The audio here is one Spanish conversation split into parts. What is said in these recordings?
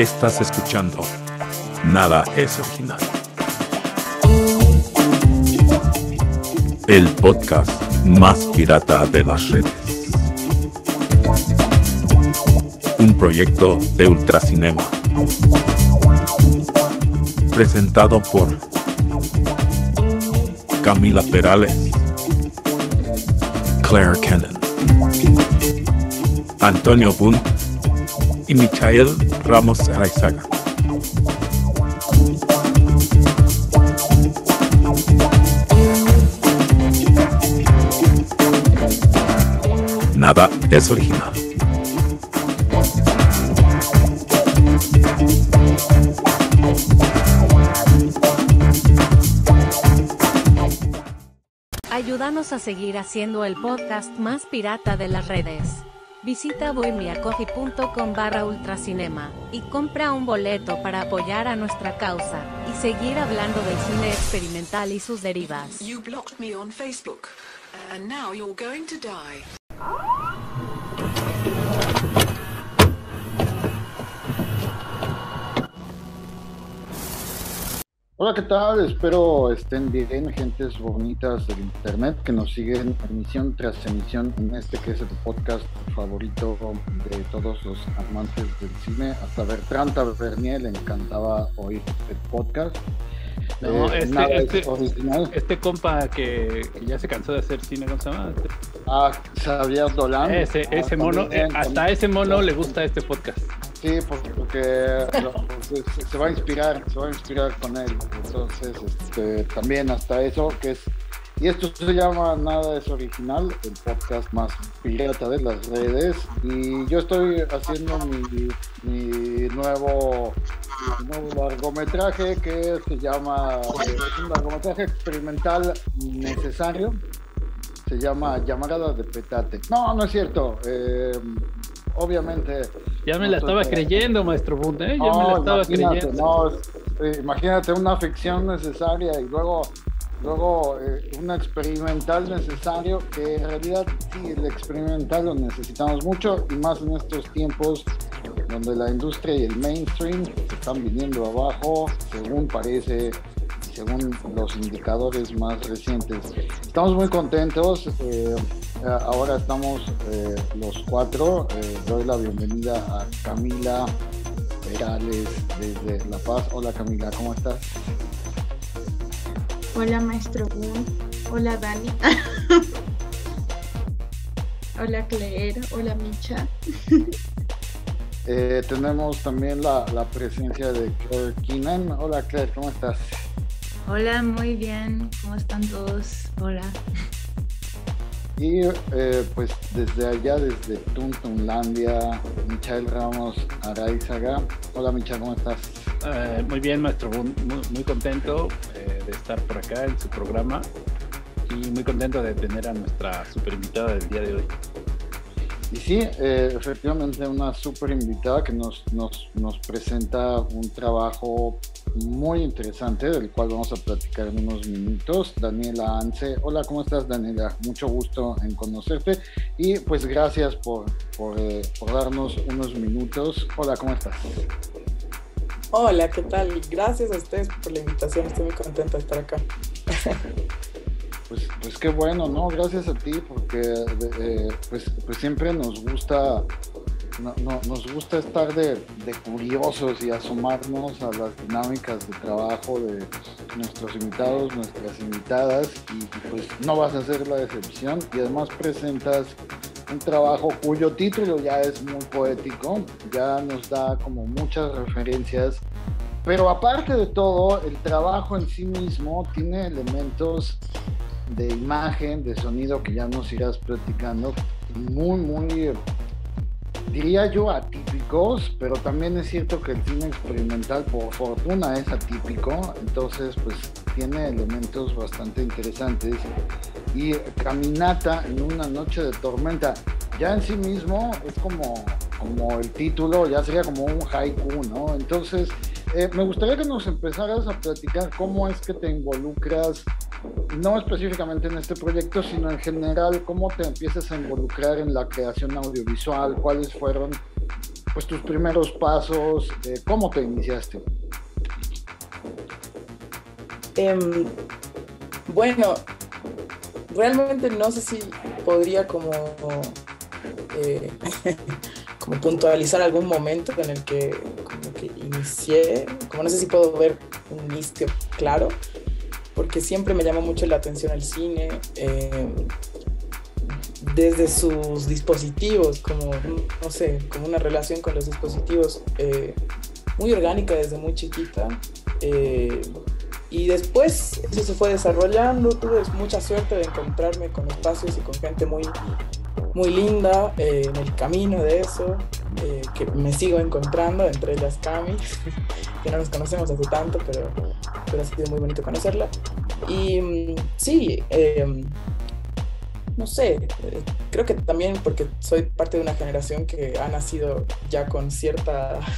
Estás escuchando Nada es Original, el podcast más pirata de las redes. Un proyecto de Ultracinema, presentado por Camila Perales, Claire Cannon, Antonio Boone y Michael Ramos Araizaga. Nada es original. Ayúdanos a seguir haciendo el podcast más pirata de las redes. Visita buymeacoffee.com/ultracinema y compra un boleto para apoyar a nuestra causa y seguir hablando del cine experimental y sus derivas. You blocked me on Facebook, and now you're going to die. Hola, ¿qué tal? Espero estén bien, gentes bonitas del internet que nos siguen emisión tras emisión en este que es el podcast favorito de todos los amantes del cine. Hasta Bertrand Tavernier le encantaba oír el podcast. No, original. Este compa que ya se cansó de hacer cine, ¿cómo se llama? Xavier Dolan. Ese mono, hasta ese mono le gusta este podcast. Sí, porque se va a inspirar con él. Entonces, también hasta eso, que es... Y esto se llama Nada es Original, el podcast más pirata de las redes. Y yo estoy haciendo mi nuevo largometraje que se llama... es un largometraje experimental necesario. Se llama Llamarada de Petate. No es cierto. Obviamente... Ya me la estaba creyendo, maestro Bunde, ¿eh? Yo me la estaba creyendo. Imagínate una ficción necesaria y luego un experimental necesario, que en realidad sí, el experimental lo necesitamos mucho, y más en estos tiempos donde la industria y el mainstream se están viniendo abajo, según parece, según los indicadores más recientes. Estamos muy contentos. Ahora estamos los cuatro. Doy la bienvenida a Camila Perales desde La Paz. Hola Camila, ¿cómo estás? Hola maestro Boone. Hola Dani. Hola Claire. Hola Micha. Tenemos también la presencia de Claire Keenan. Hola Claire, ¿cómo estás? Hola, muy bien. ¿Cómo están todos? Hola. Y pues desde allá, desde Tuntunlandia, Michael Ramos Araizaga. Hola Michael, ¿cómo estás? Muy bien, maestro Boone, muy contento de estar por acá en su programa y muy contento de tener a nuestra super invitada del día de hoy. Y sí, efectivamente una super invitada que nos presenta un trabajo muy interesante del cual vamos a platicar en unos minutos. Daniela Ance. Hola, ¿cómo estás, Daniela? Mucho gusto en conocerte y pues gracias por darnos unos minutos. Hola, ¿cómo estás? Hola, ¿qué tal? Gracias a ustedes por la invitación, estoy muy contenta de estar acá. Pues qué bueno, ¿no? Gracias a ti, porque pues siempre nos gusta estar de curiosos y asomarnos a las dinámicas de trabajo de nuestros invitados, nuestras invitadas, y pues no vas a ser la excepción. Y además presentas un trabajo cuyo título ya es muy poético, ya nos da como muchas referencias, pero aparte de todo, el trabajo en sí mismo tiene elementos de imagen, de sonido, que ya nos irás platicando, muy, diría yo, atípicos, pero también es cierto que el cine experimental por fortuna es atípico, entonces pues tiene elementos bastante interesantes. Y Caminata en una noche de tormenta, ya en sí mismo es como el título, ya sería como un haiku, ¿no? Entonces me gustaría que nos empezaras a platicar cómo es que te involucras, no específicamente en este proyecto, sino en general, cómo te empiezas a involucrar en la creación audiovisual, cuáles fueron pues tus primeros pasos, ¿cómo te iniciaste? Bueno, realmente no sé si podría como puntualizar algún momento en el que como que inicié, como no sé si puedo ver un inicio claro, porque siempre me llamó mucho la atención el cine, desde sus dispositivos, como, no sé, como una relación con los dispositivos muy orgánica desde muy chiquita. Y después eso se fue desarrollando, tuve mucha suerte de encontrarme con espacios y con gente muy, muy linda en el camino de eso, que me sigo encontrando, entre las Cami, que no nos conocemos hace tanto, pero ha sido muy bonito conocerla. Y sí, no sé, creo que también porque soy parte de una generación que ha nacido ya con cierto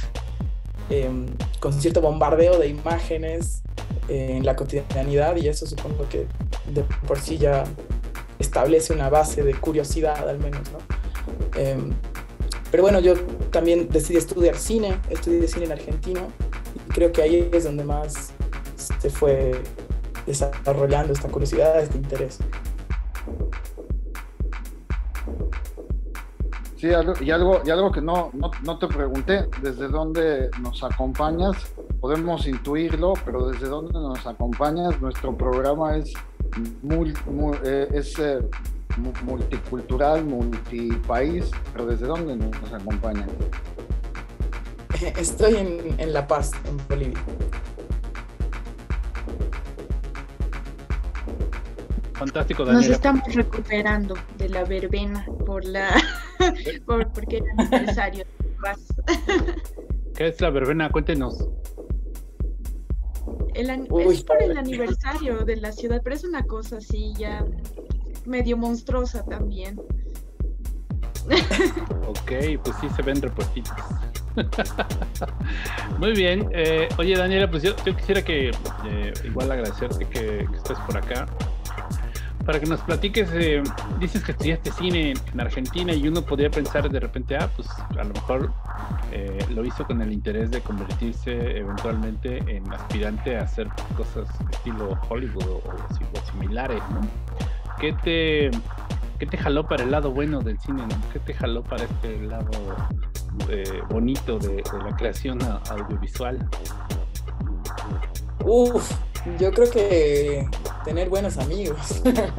bombardeo de imágenes en la cotidianidad, y eso supongo que de por sí ya establece una base de curiosidad al menos, ¿no? Pero bueno, yo también decidí estudiar cine, estudié cine en Argentina, y creo que ahí es donde más se fue desarrollando esta curiosidad, este interés. Sí, y algo que no te pregunté, ¿desde dónde nos acompañas? Podemos intuirlo, pero ¿desde dónde nos acompañas? Nuestro programa es multicultural, multipaís, pero ¿desde dónde nos acompañan? Estoy en La Paz, en Bolivia. Fantástico, Daniela. Nos estamos recuperando de la verbena porque era aniversario de La Paz. ¿Qué es la verbena? Cuéntenos. Es por el aniversario de la ciudad, pero es una cosa así ya medio monstruosa también. Ok, pues sí se ven repuestitos. Muy bien. Oye, Daniela, pues yo quisiera que igual agradecerte que estés por acá, para que nos platiques. Dices que estudiaste cine en Argentina, y uno podría pensar de repente, pues a lo mejor lo hizo con el interés de convertirse eventualmente en aspirante a hacer cosas estilo Hollywood o similares, ¿no? ¿Qué te jaló para el lado bueno del cine, ¿no? ¿Qué te jaló para este lado bonito de la creación audiovisual? Yo creo que tener buenos amigos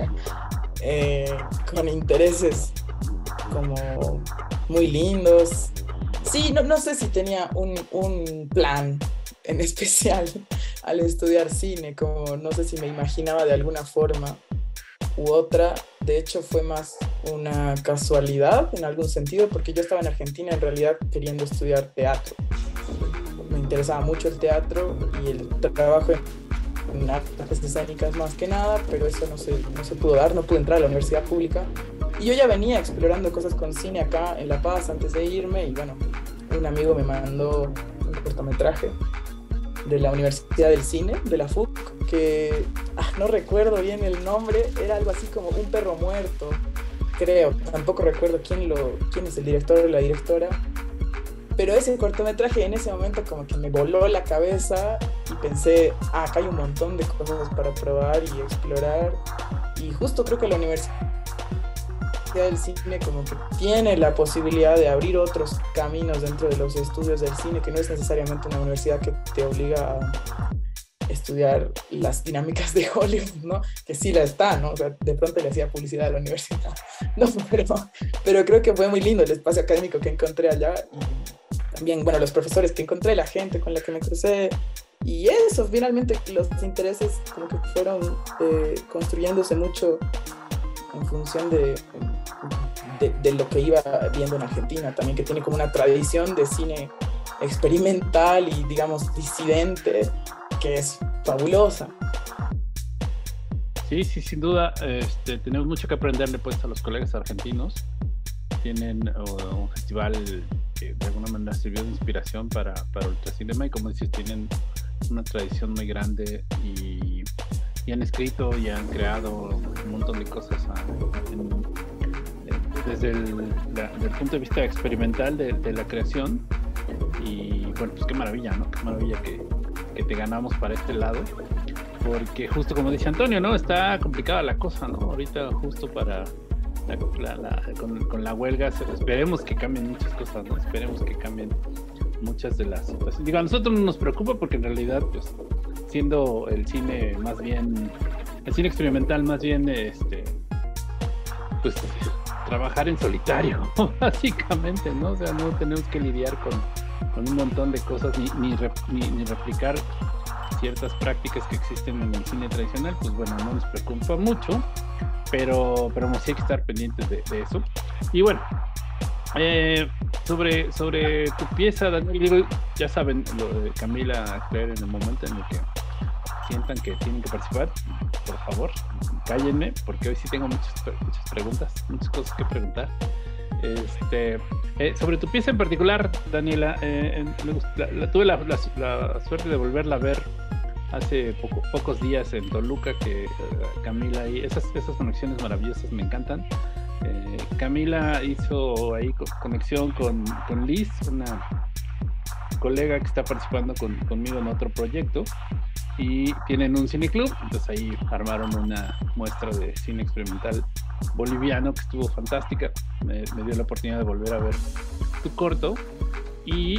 con intereses como muy lindos. Sí, no sé si tenía un plan en especial al estudiar cine, como no sé si me imaginaba de alguna forma u otra. De hecho fue más una casualidad en algún sentido, porque yo estaba en Argentina en realidad queriendo estudiar teatro. Me interesaba mucho el teatro y el trabajo en artes escénicas más que nada, pero eso no se pudo dar, no pude entrar a la universidad pública. Y yo ya venía explorando cosas con cine acá en La Paz antes de irme, y bueno, un amigo me mandó un cortometraje de la Universidad del Cine, de la FUC, que no recuerdo bien el nombre, era algo así como Un perro muerto, creo, tampoco recuerdo quién es el director o la directora, pero ese cortometraje en ese momento como que me voló la cabeza y pensé, acá hay un montón de cosas para probar y explorar, y justo creo que la Universidad del Cine como que tiene la posibilidad de abrir otros caminos dentro de los estudios del cine, que no es necesariamente una universidad que te obliga a estudiar las dinámicas de Hollywood, ¿no? Que sí la está, ¿no? O sea, de pronto le hacía publicidad a la universidad. No, pero creo que fue muy lindo el espacio académico que encontré allá, y también, bueno, los profesores que encontré, la gente con la que me crucé, y eso, finalmente los intereses como que fueron construyéndose mucho en función de lo que iba viendo en Argentina también, que tiene como una tradición de cine experimental y, digamos, disidente, que es fabulosa. Sí, sin duda. Tenemos mucho que aprenderle pues a los colegas argentinos. Tienen un festival que de alguna manera sirvió de inspiración para Ultracinema, y como dices, tienen una tradición muy grande y y han escrito y han creado un montón de cosas del punto de vista experimental de la creación. Y bueno, pues qué maravilla, ¿no? Qué maravilla que te ganamos para este lado. Porque justo como dice Antonio, ¿no? Está complicada la cosa, ¿no? Ahorita justo para con la huelga, esperemos que cambien muchas cosas, ¿no? Esperemos que cambien muchas de las situaciones. Digo, a nosotros no nos preocupa porque en realidad, pues, siendo el cine más bien, el cine experimental más bien, pues, trabajar en solitario, básicamente, ¿no? O sea, no tenemos que lidiar con un montón de cosas, ni replicar ciertas prácticas que existen en el cine tradicional. Pues bueno, no nos preocupa mucho, pero sí hay que estar pendientes de eso. Y bueno, sobre tu pieza, Daniel, ya saben, lo de Camila Claire, en el momento en el que sientan que tienen que participar, por favor, cállenme, porque hoy sí tengo muchas preguntas, muchas cosas que preguntar. Sobre tu pieza en particular, Daniela, tuve la suerte de volverla a ver hace pocos días en Toluca, que Camila, y esas conexiones maravillosas me encantan. Camila hizo ahí conexión con Liz, una colega que está participando conmigo en otro proyecto, y tienen un cineclub. Entonces ahí armaron una muestra de cine experimental boliviano que estuvo fantástica. Me dio la oportunidad de volver a ver tu corto, y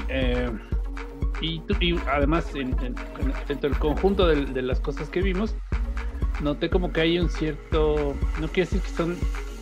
además dentro del conjunto de las cosas que vimos, noté como que hay un cierto, no quiero decir que son,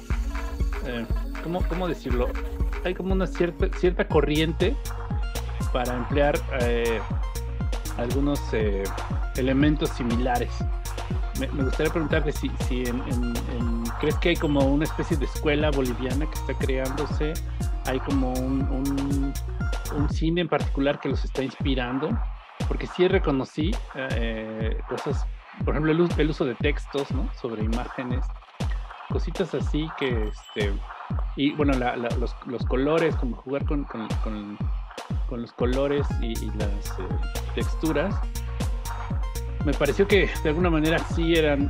¿cómo decirlo? Hay como una cierta corriente para emplear algunos elementos similares. Me gustaría preguntarte si ¿crees que hay como una especie de escuela boliviana que está creándose? ¿Hay como un cine en particular que los está inspirando? Porque sí reconocí cosas, por ejemplo, el uso de textos, ¿no? Sobre imágenes, cositas así que y bueno, los colores, como jugar con los colores y las texturas. Me pareció que de alguna manera sí eran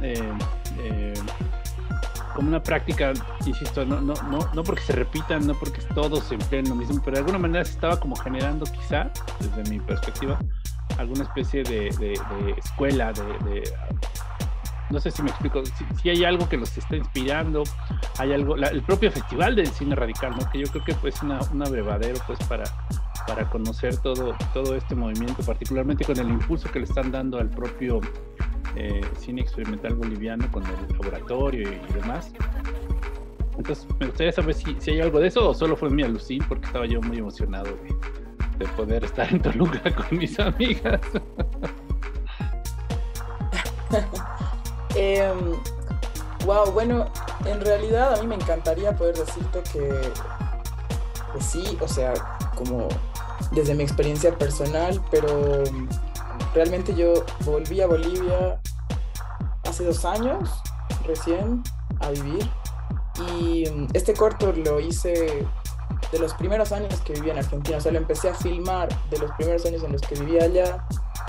como una práctica, insisto, no porque se repitan, no porque todos se empleen lo mismo, pero de alguna manera se estaba como generando, quizá, desde mi perspectiva, alguna especie de escuela, no sé si me explico, si hay algo que los está inspirando, hay algo, el propio Festival del Cine Radical, ¿no? Que yo creo que pues un abrevadero pues para conocer todo este movimiento, particularmente con el impulso que le están dando al propio cine experimental boliviano con el laboratorio y demás. Entonces me gustaría saber si hay algo de eso, o solo fue mi alucín, porque estaba yo muy emocionado de poder estar en Toluca con mis amigas. Wow, bueno, en realidad a mí me encantaría poder decirte que sí, o sea, como desde mi experiencia personal, pero realmente yo volví a Bolivia hace 2 años recién a vivir, y este corto lo hice de los primeros años que vivía en Argentina, o sea, lo empecé a filmar de los primeros años en los que vivía allá.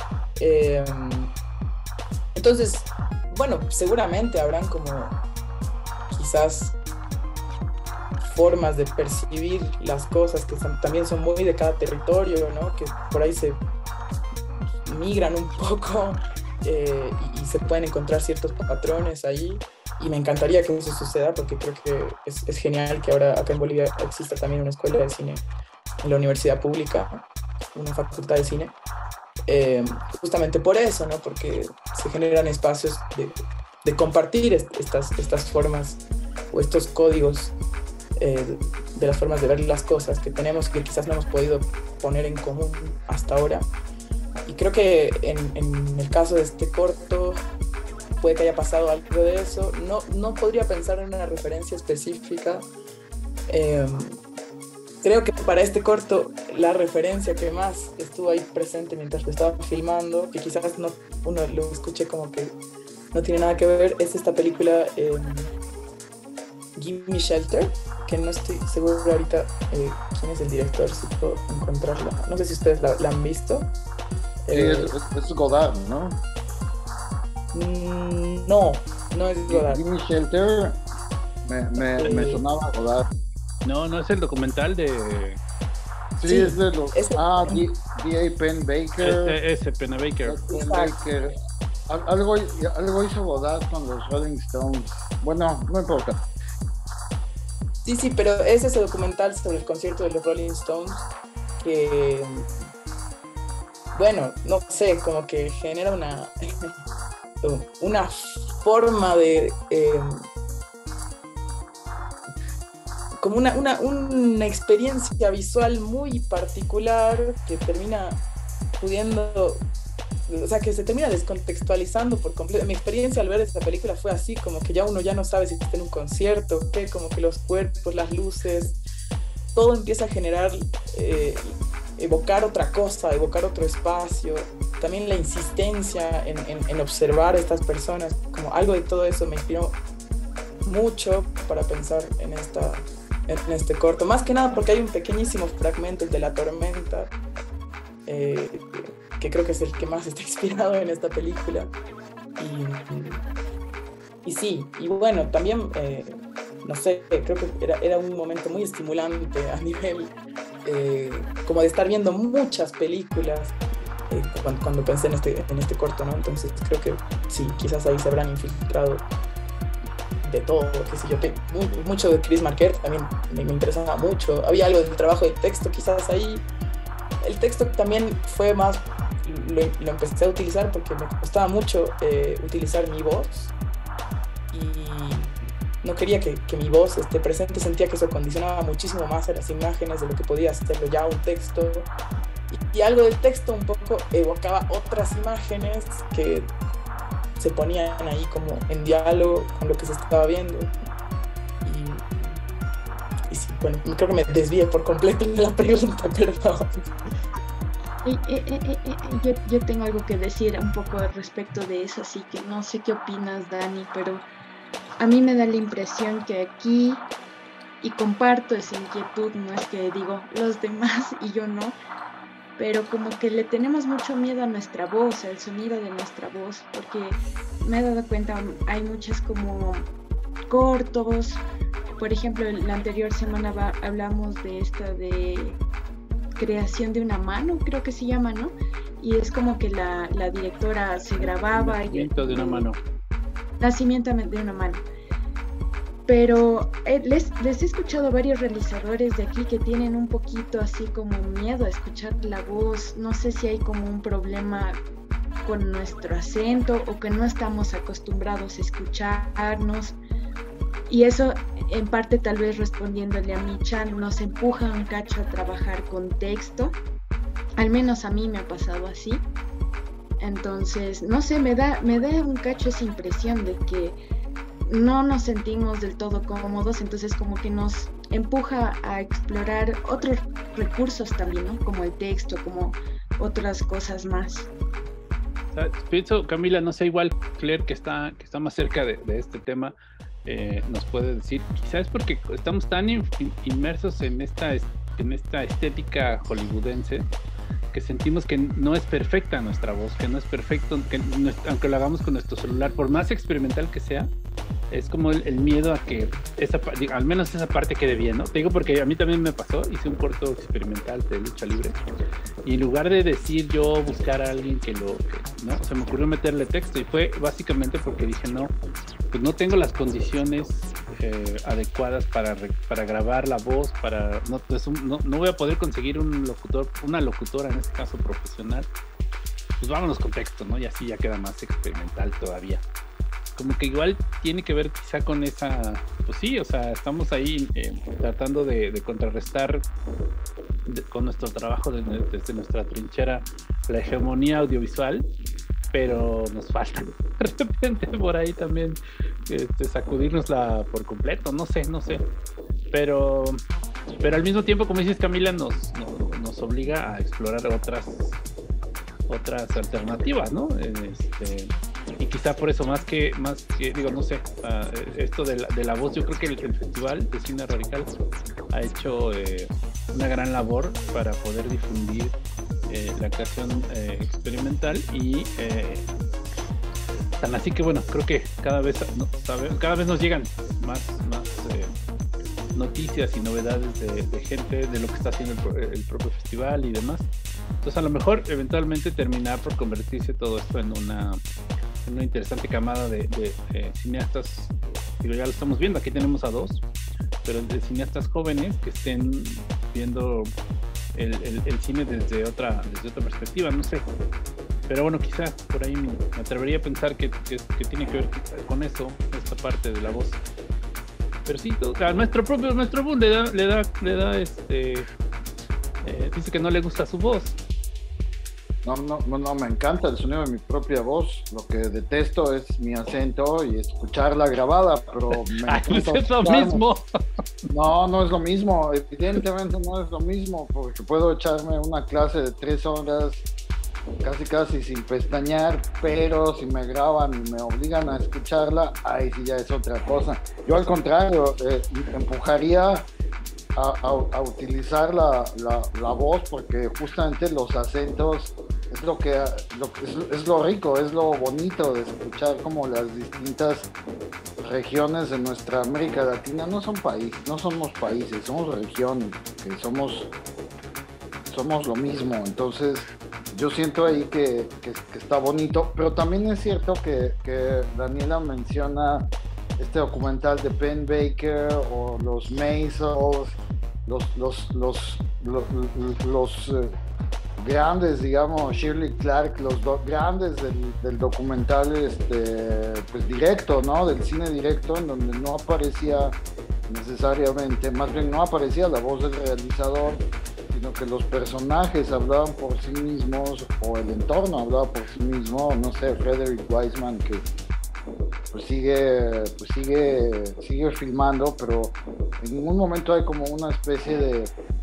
Entonces, bueno, seguramente habrán como quizás formas de percibir las cosas que también son muy de cada territorio, ¿no? Que por ahí se migran un poco y se pueden encontrar ciertos patrones ahí, y me encantaría que eso suceda, porque creo que es genial que ahora acá en Bolivia exista también una escuela de cine en la universidad pública, una facultad de cine, justamente por eso, ¿no? Porque se generan espacios de compartir estas formas o estos códigos de las formas de ver las cosas que tenemos, que quizás no hemos podido poner en común hasta ahora. Y creo que en el caso de este corto puede que haya pasado algo de eso. No podría pensar en una referencia específica. Creo que para este corto la referencia que más estuvo ahí presente mientras lo estaba filmando, que quizás uno lo escuche como que no tiene nada que ver, es esta película Give Me Shelter, que no estoy seguro ahorita quién es el director, si puedo encontrarla. No sé si ustedes la han visto. Es Godard, ¿no? No es Godard. Give Me Shelter me sonaba Godard. No es el documental de... Sí, es de los... ese- D.A. Penn Baker. Ese Penn Baker. Penn Baker. Algo hizo Godard con los Rolling Stones. Bueno, no importa. Sí, pero es ese documental sobre el concierto de los Rolling Stones que, bueno, no sé, como que genera una forma de... como una experiencia visual muy particular que termina pudiendo... O sea, que se termina descontextualizando por completo. Mi experiencia al ver esta película fue así, como que ya uno ya no sabe si está en un concierto, ¿qué? Como que los cuerpos, las luces, todo empieza a generar, evocar otra cosa, evocar otro espacio. También la insistencia en observar a estas personas, como algo de todo eso me inspiró mucho para pensar en este corto. Más que nada porque hay un pequeñísimo fragmento, el de la tormenta, que creo que es el que más está inspirado en esta película. Y sí, y bueno, también, no sé, creo que era un momento muy estimulante a nivel como de estar viendo muchas películas cuando pensé en este corto, ¿no? Entonces creo que sí, quizás ahí se habrán infiltrado de todo, qué sé yo, mucho de Chris Marquardt también me interesaba mucho. Había algo del trabajo de texto quizás ahí. El texto también fue más, lo empecé a utilizar porque me costaba mucho utilizar mi voz y no quería que mi voz esté presente. Sentía que eso condicionaba muchísimo más a las imágenes de lo que podía hacerlo ya un texto, y algo del texto un poco evocaba otras imágenes que se ponían ahí como en diálogo con lo que se estaba viendo. Y sí, bueno, creo que me desvié por completo de la pregunta, perdón. Yo tengo algo que decir un poco respecto de eso, así que no sé qué opinas, Dani, pero a mí me da la impresión que aquí, y comparto esa inquietud, no es que digo los demás y yo no, pero como que le tenemos mucho miedo a nuestra voz, al sonido de nuestra voz, porque me he dado cuenta, hay muchas como cortos. Por ejemplo, la anterior semana hablamos de esta de creación de una mano, creo que se llama, ¿no? Y es como que la directora se grababa. Nacimiento de una mano. Nacimiento de una mano. Pero les he escuchado a varios realizadores de aquí que tienen un poquito así como miedo a escuchar la voz. No sé si hay como un problema con nuestro acento o que no estamos acostumbrados a escucharnos. Y eso, en parte, tal vez respondiéndole a Michan, nos empuja un cacho a trabajar con texto. Al menos a mí me ha pasado así. Entonces, no sé, me da un cacho esa impresión de que no nos sentimos del todo cómodos, entonces como que nos empuja a explorar otros recursos también, ¿no? Como el texto, como otras cosas más. Pienso, Camila, no sé, igual Claire, que está más cerca de este tema, nos puede decir, quizás es porque estamos tan inmersos en esta estética hollywoodense que sentimos que no es perfecta nuestra voz, que no es perfecto, que aunque lo hagamos con nuestro celular, por más experimental que sea, es como el miedo a que al menos esa parte quede bien, ¿no? Te digo porque a mí también me pasó, hice un corto experimental de lucha libre y en lugar de decir yo buscar a alguien no, se me ocurrió meterle texto, y fue básicamente porque dije pues no tengo las condiciones adecuadas para grabar la voz, no voy a poder conseguir una locutora, en este caso profesional. Pues vámonos con texto, ¿no? Y así ya queda más experimental todavía. Como que igual tiene que ver quizá con esa, pues sí, o sea, estamos ahí tratando de contrarrestar con nuestro trabajo desde nuestra trinchera la hegemonía audiovisual, pero nos falta de repente por ahí también sacudirnosla por completo, no sé, pero al mismo tiempo, como dices, Camila, nos obliga a explorar otras alternativas, ¿no? Y quizá por eso más que digo, no sé, esto de la voz, yo creo que el Festival de Cine Radical ha hecho una gran labor para poder difundir la creación experimental, y tan así que bueno, creo que cada vez nos llegan más noticias y novedades de gente, de lo que está haciendo el propio festival y demás. Entonces a lo mejor eventualmente terminar por convertirse todo esto en una interesante camada de cineastas. Digo, ya lo estamos viendo, aquí tenemos a dos, pero de cineastas jóvenes que estén viendo el cine desde otra perspectiva, no sé. Pero bueno, quizás por ahí me atrevería a pensar que tiene que ver con eso, esta parte de la voz. Pero sí, nuestro boom le da dice que no le gusta su voz. No, me encanta el sonido de mi propia voz. Lo que detesto es mi acento y escucharla grabada, pero me pues es lo mismo. No es lo mismo. Evidentemente no es lo mismo, porque puedo echarme una clase de 3 horas casi sin pestañear, pero si me graban y me obligan a escucharla, ahí sí ya es otra cosa. Yo al contrario, empujaría a utilizar la voz, porque justamente los acentos es lo rico, es lo bonito de escuchar como las distintas regiones de nuestra América Latina no somos países, somos regiones, que somos lo mismo. Entonces yo siento ahí que está bonito, pero también es cierto que Daniela menciona este documental de Penn Baker o los Maisels, los grandes, digamos, Shirley Clark, los grandes del documental pues directo, ¿no? Del cine directo, en donde no aparecía necesariamente, más bien no aparecía la voz del realizador, sino que los personajes hablaban por sí mismos, o el entorno hablaba por sí mismo. No sé, Frederick Wiseman, que pues sigue filmando, pero en ningún momento hay como una especie de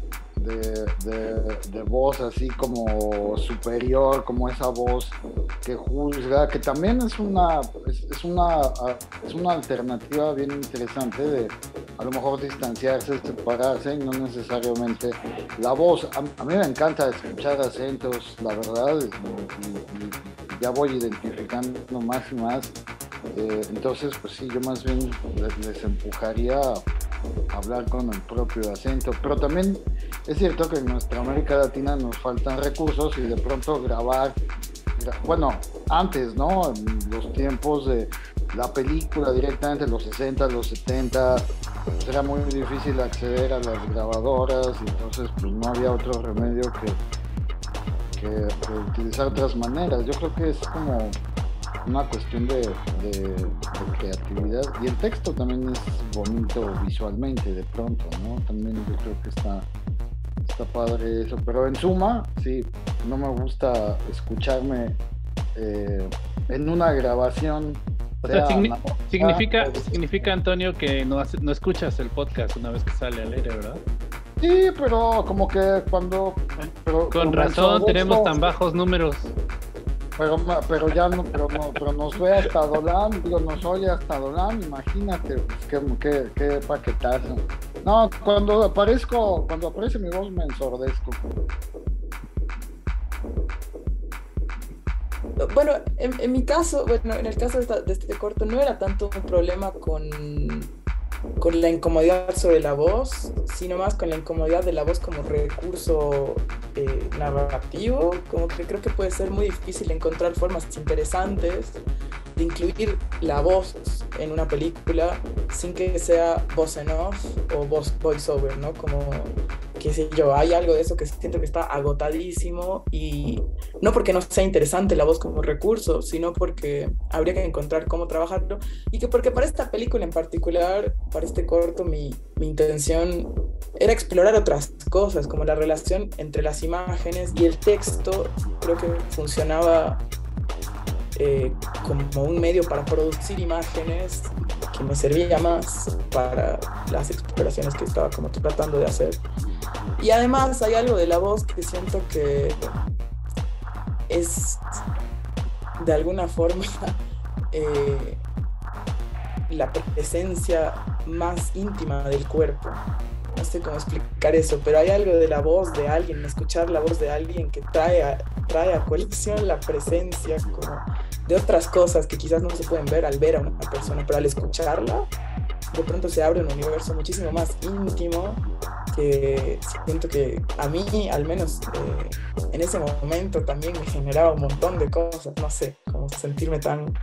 voz así como superior, como esa voz que juzga, que también es una alternativa bien interesante de a lo mejor distanciarse, separarse, y no necesariamente la voz. A mí me encanta escuchar acentos, la verdad, y ya voy identificando más y más. Entonces, pues sí, yo más bien les empujaría a hablar con el propio acento, pero también es cierto que en nuestra América Latina nos faltan recursos, y de pronto grabar, bueno, antes, ¿no? En los tiempos de la película directamente, los 60, los 70, pues era muy difícil acceder a las grabadoras, y entonces pues no había otro remedio que utilizar otras maneras. Yo creo que es como una cuestión de creatividad, y el texto también es bonito visualmente de pronto, ¿no? También yo creo que está padre eso, pero en suma, sí, no me gusta escucharme en una grabación. O sea, significa, Antonio, que no escuchas el podcast una vez que sale al aire, ¿verdad? Sí, pero como que cuando... Con razón tenemos tan bajos números. Pero ya no, pero nos ve hasta Dolan, nos oye hasta Dolan, imagínate, pues, qué paquetazo. No, cuando aparece mi voz me ensordezco. Bueno, en mi caso, en el caso de este corto no era tanto un problema con la incomodidad sobre la voz, sino más con la incomodidad de la voz como recurso narrativo. Como que creo que puede ser muy difícil encontrar formas interesantes de incluir la voz en una película sin que sea voz en off o voiceover, ¿no? Como, qué sé yo, hay algo de eso que siento que está agotadísimo, y no porque no sea interesante la voz como recurso, sino porque habría que encontrar cómo trabajarlo, y que porque para esta película en particular, para este corto, mi intención era explorar otras cosas, como la relación entre las imágenes y el texto. Creo que funcionaba como un medio para producir imágenes que me servía más para las exploraciones que estaba como tratando de hacer. Y además hay algo de la voz que siento que es de alguna forma la presencia más íntima del cuerpo. No sé cómo explicar eso, pero hay algo de la voz de alguien, escuchar la voz de alguien que trae a colección la presencia como de otras cosas que quizás no se pueden ver al ver a una persona, pero al escucharla de pronto se abre un universo muchísimo más íntimo que siento que a mí, al menos en ese momento, también me generaba un montón de cosas, no sé, como sentirme tan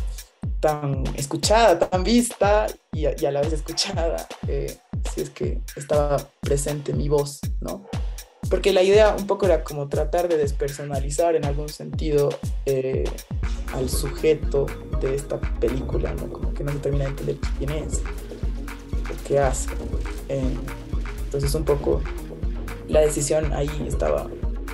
escuchada, tan vista y a la vez escuchada, si es que estaba presente mi voz, ¿no? Porque la idea un poco era como tratar de despersonalizar en algún sentido al sujeto de esta película, ¿no? Como que no se termina de entender quién es, o qué hace. Entonces un poco la decisión ahí estaba,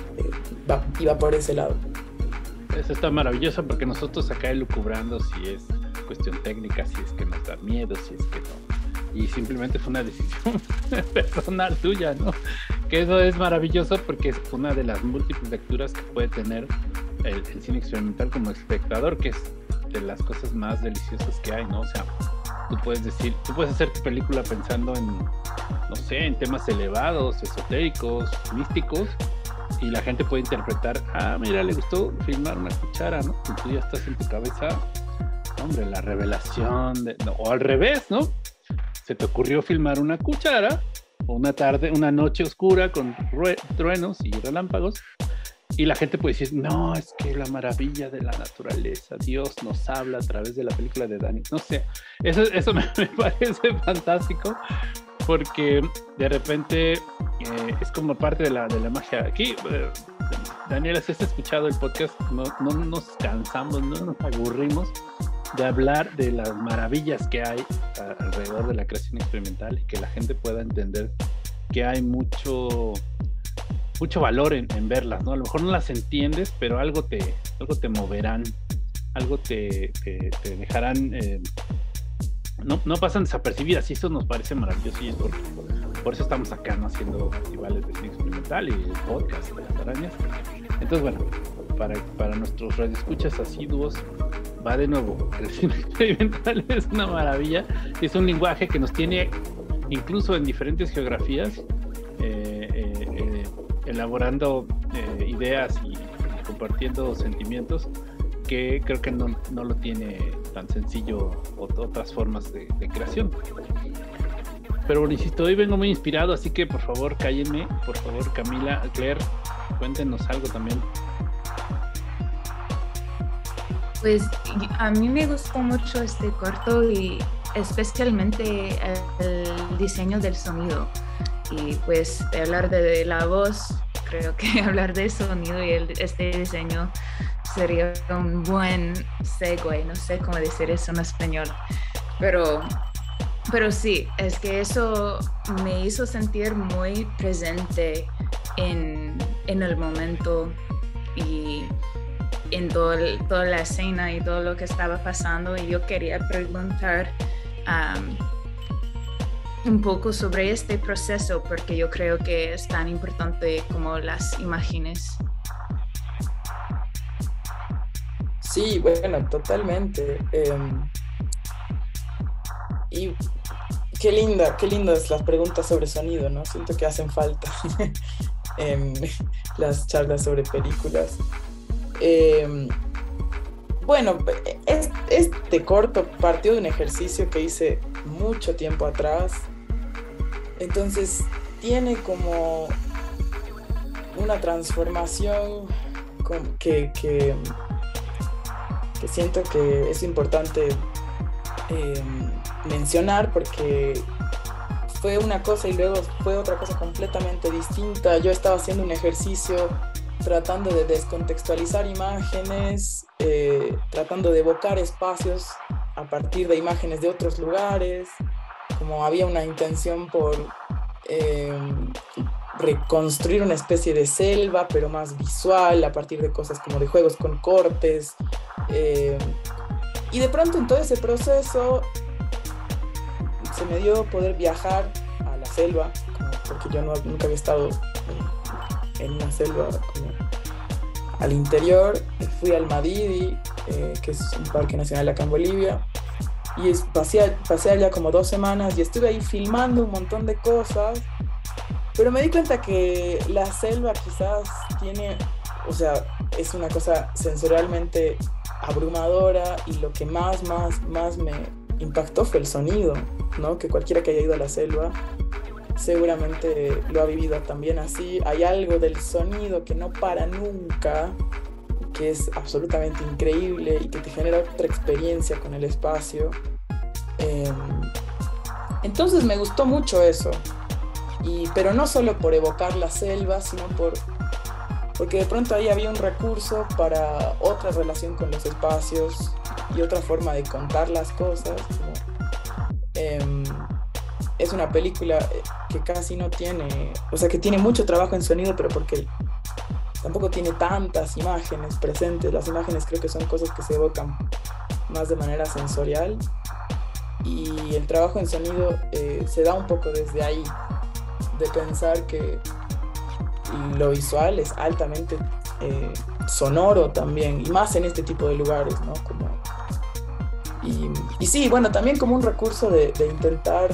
iba por ese lado. Eso está maravilloso porque nosotros acá elucubrando si es cuestión técnica, si es que nos da miedo, si es que no. Y simplemente fue una decisión personal tuya, ¿no? Que eso es maravilloso porque es una de las múltiples lecturas que puede tener el cine experimental como espectador, que es de las cosas más deliciosas que hay, ¿no? O sea, tú puedes hacer tu película pensando en, no sé, en temas elevados, esotéricos, místicos, y la gente puede interpretar, mira, le gustó filmar una cuchara, ¿no? Y tú ya estás en tu cabeza, hombre, la revelación, o al revés, ¿no? Se te ocurrió filmar una cuchara, una tarde, una noche oscura con truenos y relámpagos, y la gente puede decir, no, es que la maravilla de la naturaleza, Dios nos habla a través de la película de Dani. No sé, eso me parece fantástico, porque de repente es como parte de la magia. Aquí, Daniela, si has escuchado el podcast, no nos cansamos, no nos aburrimos de hablar de las maravillas que hay alrededor de la creación experimental y que la gente pueda entender que hay mucho valor en verlas, ¿no? A lo mejor no las entiendes, pero algo te moverán, algo te dejarán, no pasan desapercibidas, y eso nos parece maravilloso, y es por eso estamos acá, ¿no? Haciendo festivales de cine experimental y el podcast de las arañas. Entonces, bueno, para nuestros radioescuchas asiduos, va de nuevo, el cine experimental es una maravilla, es un lenguaje que nos tiene incluso en diferentes geografías, elaborando ideas y compartiendo sentimientos que creo que no lo tiene tan sencillo otras formas de creación. Pero bueno, insisto, hoy vengo muy inspirado, así que por favor cállenme, por favor, Camila, Claire, cuéntenos algo también. Pues a mí me gustó mucho este corto y especialmente el diseño del sonido. Y pues de hablar de la voz, creo que hablar de sonido y este diseño sería un buen segue, no sé cómo decir eso en español, pero sí, es que eso me hizo sentir muy presente en el momento y en toda la escena y todo lo que estaba pasando, y yo quería preguntar un poco sobre este proceso, porque yo creo que es tan importante como las imágenes. Sí, bueno, totalmente. Y qué lindas las preguntas sobre sonido, ¿no? Siento que hacen falta en las charlas sobre películas. Bueno, este corto partió de un ejercicio que hice mucho tiempo atrás. Entonces tiene como una transformación que siento que es importante mencionar, porque fue una cosa y luego fue otra cosa completamente distinta. Yo estaba haciendo un ejercicio tratando de descontextualizar imágenes, tratando de evocar espacios a partir de imágenes de otros lugares, como había una intención por reconstruir una especie de selva, pero más visual, a partir de cosas como de juegos con cortes. Y de pronto en todo ese proceso se me dio poder viajar a la selva, porque yo nunca había estado en una selva como al interior. Fui al Madidi, que es un parque nacional acá en Bolivia, y pasé allá como 2 semanas y estuve ahí filmando un montón de cosas, pero me di cuenta que la selva quizás es una cosa sensorialmente abrumadora, y lo que más impactó fue el sonido, ¿no? Que cualquiera que haya ido a la selva seguramente lo ha vivido también así. Hay algo del sonido que no para nunca, que es absolutamente increíble y que te genera otra experiencia con el espacio. Entonces me gustó mucho eso, pero no solo por evocar la selva, sino porque de pronto ahí había un recurso para otra relación con los espacios y otra forma de contar las cosas. Es una película que casi no tiene, o sea, que tiene mucho trabajo en sonido, pero porque tampoco tiene tantas imágenes presentes. Las imágenes creo que son cosas que se evocan más de manera sensorial, y el trabajo en sonido se da un poco desde ahí, de pensar que lo visual es altamente sonoro también, y más en este tipo de lugares, ¿no? Y sí, bueno, también como un recurso de intentar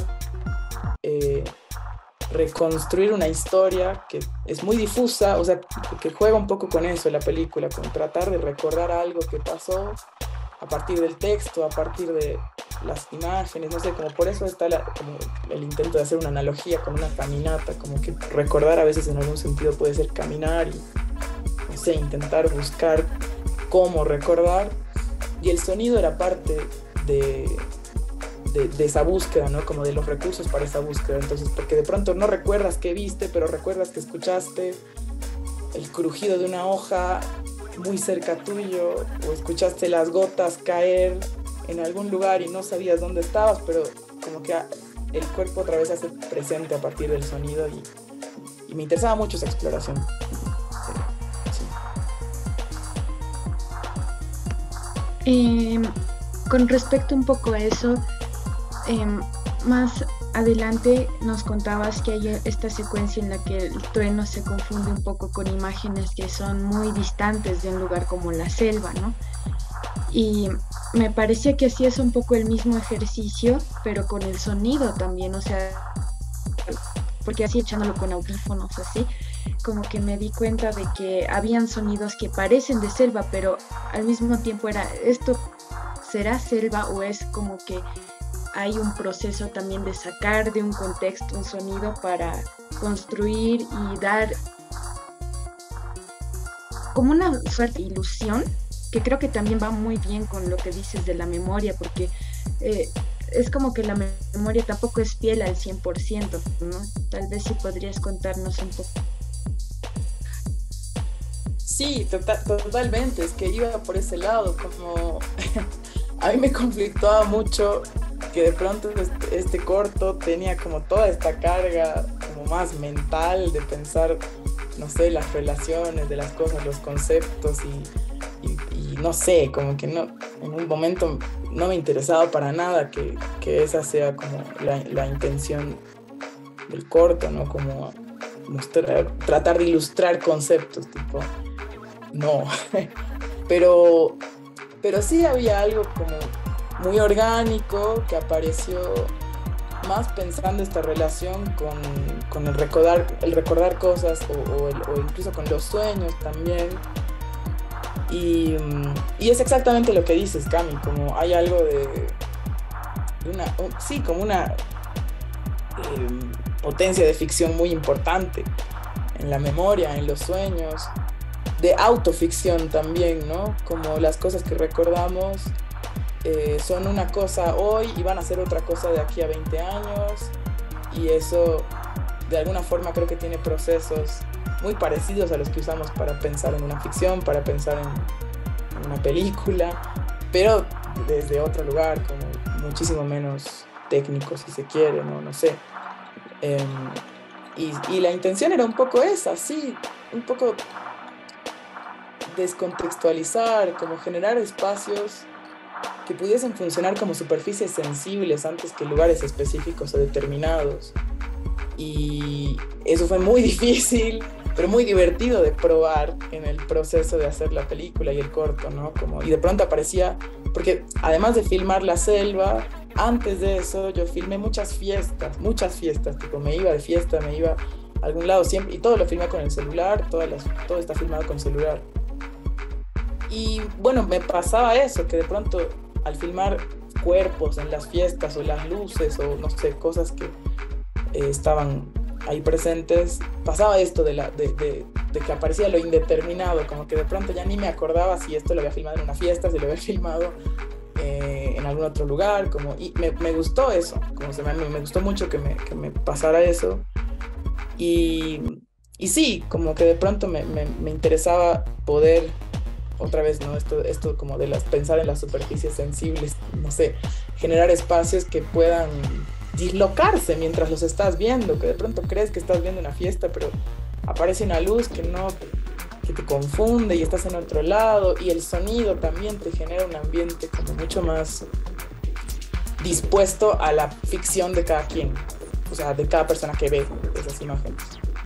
reconstruir una historia que es muy difusa, o sea, que juega un poco con eso la película, con tratar de recordar algo que pasó a partir del texto, a partir de las imágenes, no sé, como por eso está como el intento de hacer una analogía con una caminata, como que recordar a veces en algún sentido puede ser caminar y, no sé, intentar buscar cómo recordar, y el sonido era parte de esa búsqueda, ¿no? Como de los recursos para esa búsqueda. Entonces, porque de pronto no recuerdas qué viste, pero recuerdas que escuchaste el crujido de una hoja muy cerca tuyo, o escuchaste las gotas caer en algún lugar y no sabías dónde estabas, pero como que el cuerpo otra vez se hace presente a partir del sonido, y me interesaba mucho esa exploración. Sí. Con respecto un poco a eso, más adelante nos contabas que hay esta secuencia en la que el trueno se confunde un poco con imágenes que son muy distantes de un lugar como la selva, ¿no? Y me parecía que hacías un poco el mismo ejercicio, pero con el sonido también, o sea, porque así echándolo con audífonos así, como que me di cuenta de que habían sonidos que parecen de selva, pero al mismo tiempo ¿esto será selva o es como que hay un proceso también de sacar de un contexto un sonido para construir y dar como una suerte de ilusión, que creo que también va muy bien con lo que dices de la memoria, porque es como que la memoria tampoco es fiel al 100%, ¿no? Tal vez sí podrías contarnos un poco. Sí, totalmente, es que iba por ese lado, como a mí me conflictuaba mucho que de pronto este corto tenía como toda esta carga como más mental de pensar, no sé, las relaciones de las cosas, los conceptos, y no sé, como que no, en un momento no me interesaba para nada que esa sea como la intención del corto, ¿no? Como tratar de ilustrar conceptos, tipo, no. pero sí había algo como muy orgánico que apareció más pensando esta relación con el recordar cosas, o incluso con los sueños también. Y es exactamente lo que dices, Cami, como hay algo como una potencia de ficción muy importante en la memoria, en los sueños, de autoficción también, ¿no? Como las cosas que recordamos son una cosa hoy y van a ser otra cosa de aquí a 20 años, y eso de alguna forma creo que tiene procesos muy parecidos a los que usamos para pensar en una ficción, para pensar en una película, pero desde otro lugar, como muchísimo menos técnico, si se quiere, no sé. Y la intención era un poco esa, sí, un poco descontextualizar, como generar espacios que pudiesen funcionar como superficies sensibles antes que lugares específicos o determinados. Y eso fue muy difícil, pero muy divertido de probar en el proceso de hacer la película y el corto, ¿no? Y de pronto aparecía, porque además de filmar la selva, antes de eso yo filmé muchas fiestas, tipo me iba de fiesta, me iba a algún lado siempre, y todo lo filmé con el celular, todo está filmado con celular. Y bueno, me pasaba eso, que de pronto al filmar cuerpos en las fiestas o las luces o no sé, cosas que estaban ahí presentes, pasaba esto de que aparecía lo indeterminado, como que de pronto ya ni me acordaba si esto lo había filmado en una fiesta, si lo había filmado en algún otro lugar, y me gustó eso, me gustó mucho que me pasara eso, y sí, como que de pronto me interesaba poder, otra vez, ¿no? Esto como pensar en las superficies sensibles, no sé, generar espacios que puedan dislocarse mientras los estás viendo, que de pronto crees que estás viendo una fiesta, pero aparece una luz que te confunde y estás en otro lado, y el sonido también te genera un ambiente como mucho más dispuesto a la ficción de cada quien, o sea, de cada persona que ve esas imágenes.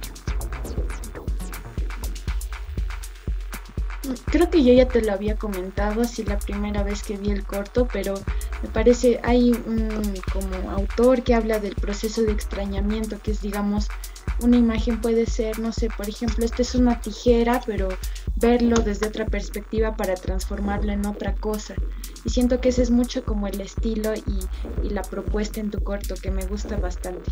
Creo que yo ya te lo había comentado así la primera vez que vi el corto, pero me parece, hay un como autor que habla del proceso de extrañamiento, que es, digamos, una imagen puede ser, no sé, por ejemplo, esta es una tijera, pero verlo desde otra perspectiva para transformarlo en otra cosa. Y siento que ese es mucho como el estilo y la propuesta en tu corto, que me gusta bastante.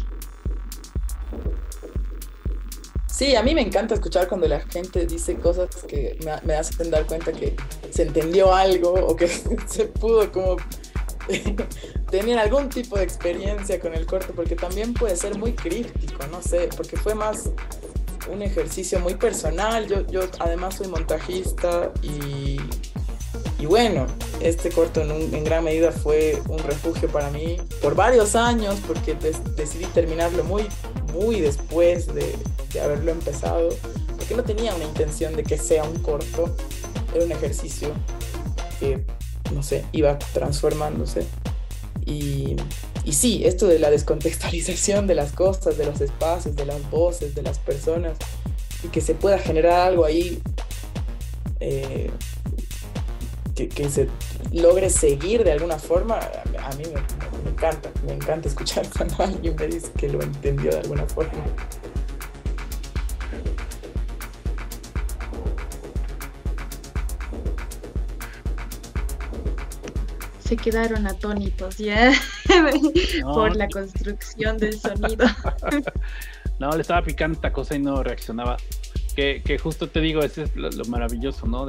Sí, a mí me encanta escuchar cuando la gente dice cosas que me hacen dar cuenta que se entendió algo o que se pudo como tener algún tipo de experiencia con el corto, porque también puede ser muy crítico, no sé, porque fue más un ejercicio muy personal. Yo además soy montajista y bueno, este corto en gran medida fue un refugio para mí por varios años, porque decidí terminarlo muy después de haberlo empezado, porque no tenía una intención de que sea un corto, era un ejercicio que, no sé, iba transformándose. Y sí, esto de la descontextualización de las cosas, de los espacios, de las voces, de las personas, y que se pueda generar algo ahí que se logre seguir de alguna forma, a mí me encanta escuchar cuando alguien me dice que lo entendió de alguna forma. Se quedaron atónitos ya por la construcción del sonido. No, le estaba picando esta cosa y no reaccionaba. Que justo te digo, ese es lo maravilloso, ¿no?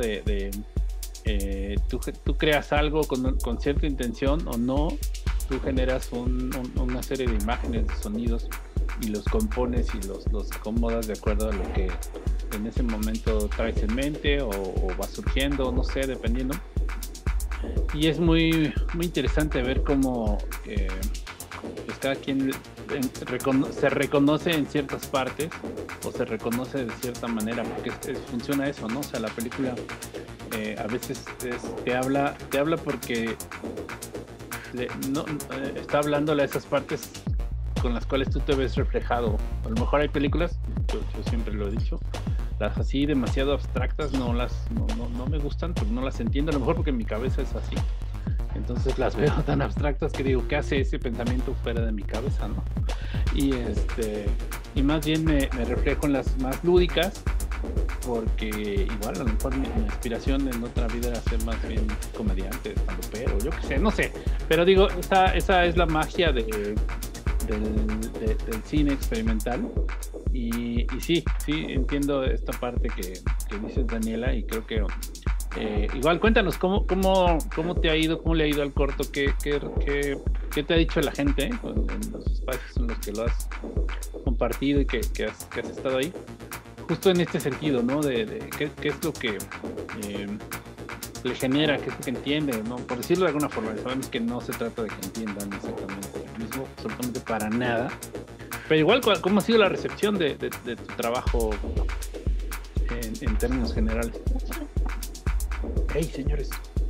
Tú creas algo con cierta intención o no, tú generas una serie de imágenes, de sonidos, y los compones y los acomodas de acuerdo a lo que en ese momento traes en mente o va surgiendo, no sé, dependiendo. Y es muy, muy interesante ver cómo pues cada quien se reconoce en ciertas partes o se reconoce de cierta manera, porque funciona eso, ¿no? O sea, la película a veces te habla porque está hablándole a esas partes con las cuales tú te ves reflejado. A lo mejor hay películas, yo siempre lo he dicho, las así demasiado abstractas no me gustan, porque no las entiendo, a lo mejor porque mi cabeza es así. Entonces las veo tan abstractas que digo, ¿qué hace ese pensamiento fuera de mi cabeza, no? Y más bien me reflejo en las más lúdicas, porque igual a lo mejor mi inspiración en otra vida era ser más bien comediante, estandopero, yo qué sé, no sé. Pero digo, esa es la magia del cine experimental. Y sí, entiendo esta parte que dices, Daniela, y creo que igual cuéntanos cómo te ha ido, cómo le ha ido al corto, qué te ha dicho la gente en los espacios en los que lo has compartido y que has estado ahí, justo en este sentido, ¿no? De qué es lo que le genera, qué es lo que entiende, ¿no? Por decirlo de alguna forma. Sabemos que no se trata de que entiendan exactamente lo mismo, absolutamente para nada. Pero igual, ¿cómo ha sido la recepción de tu trabajo en términos generales? ¡Hey, señores!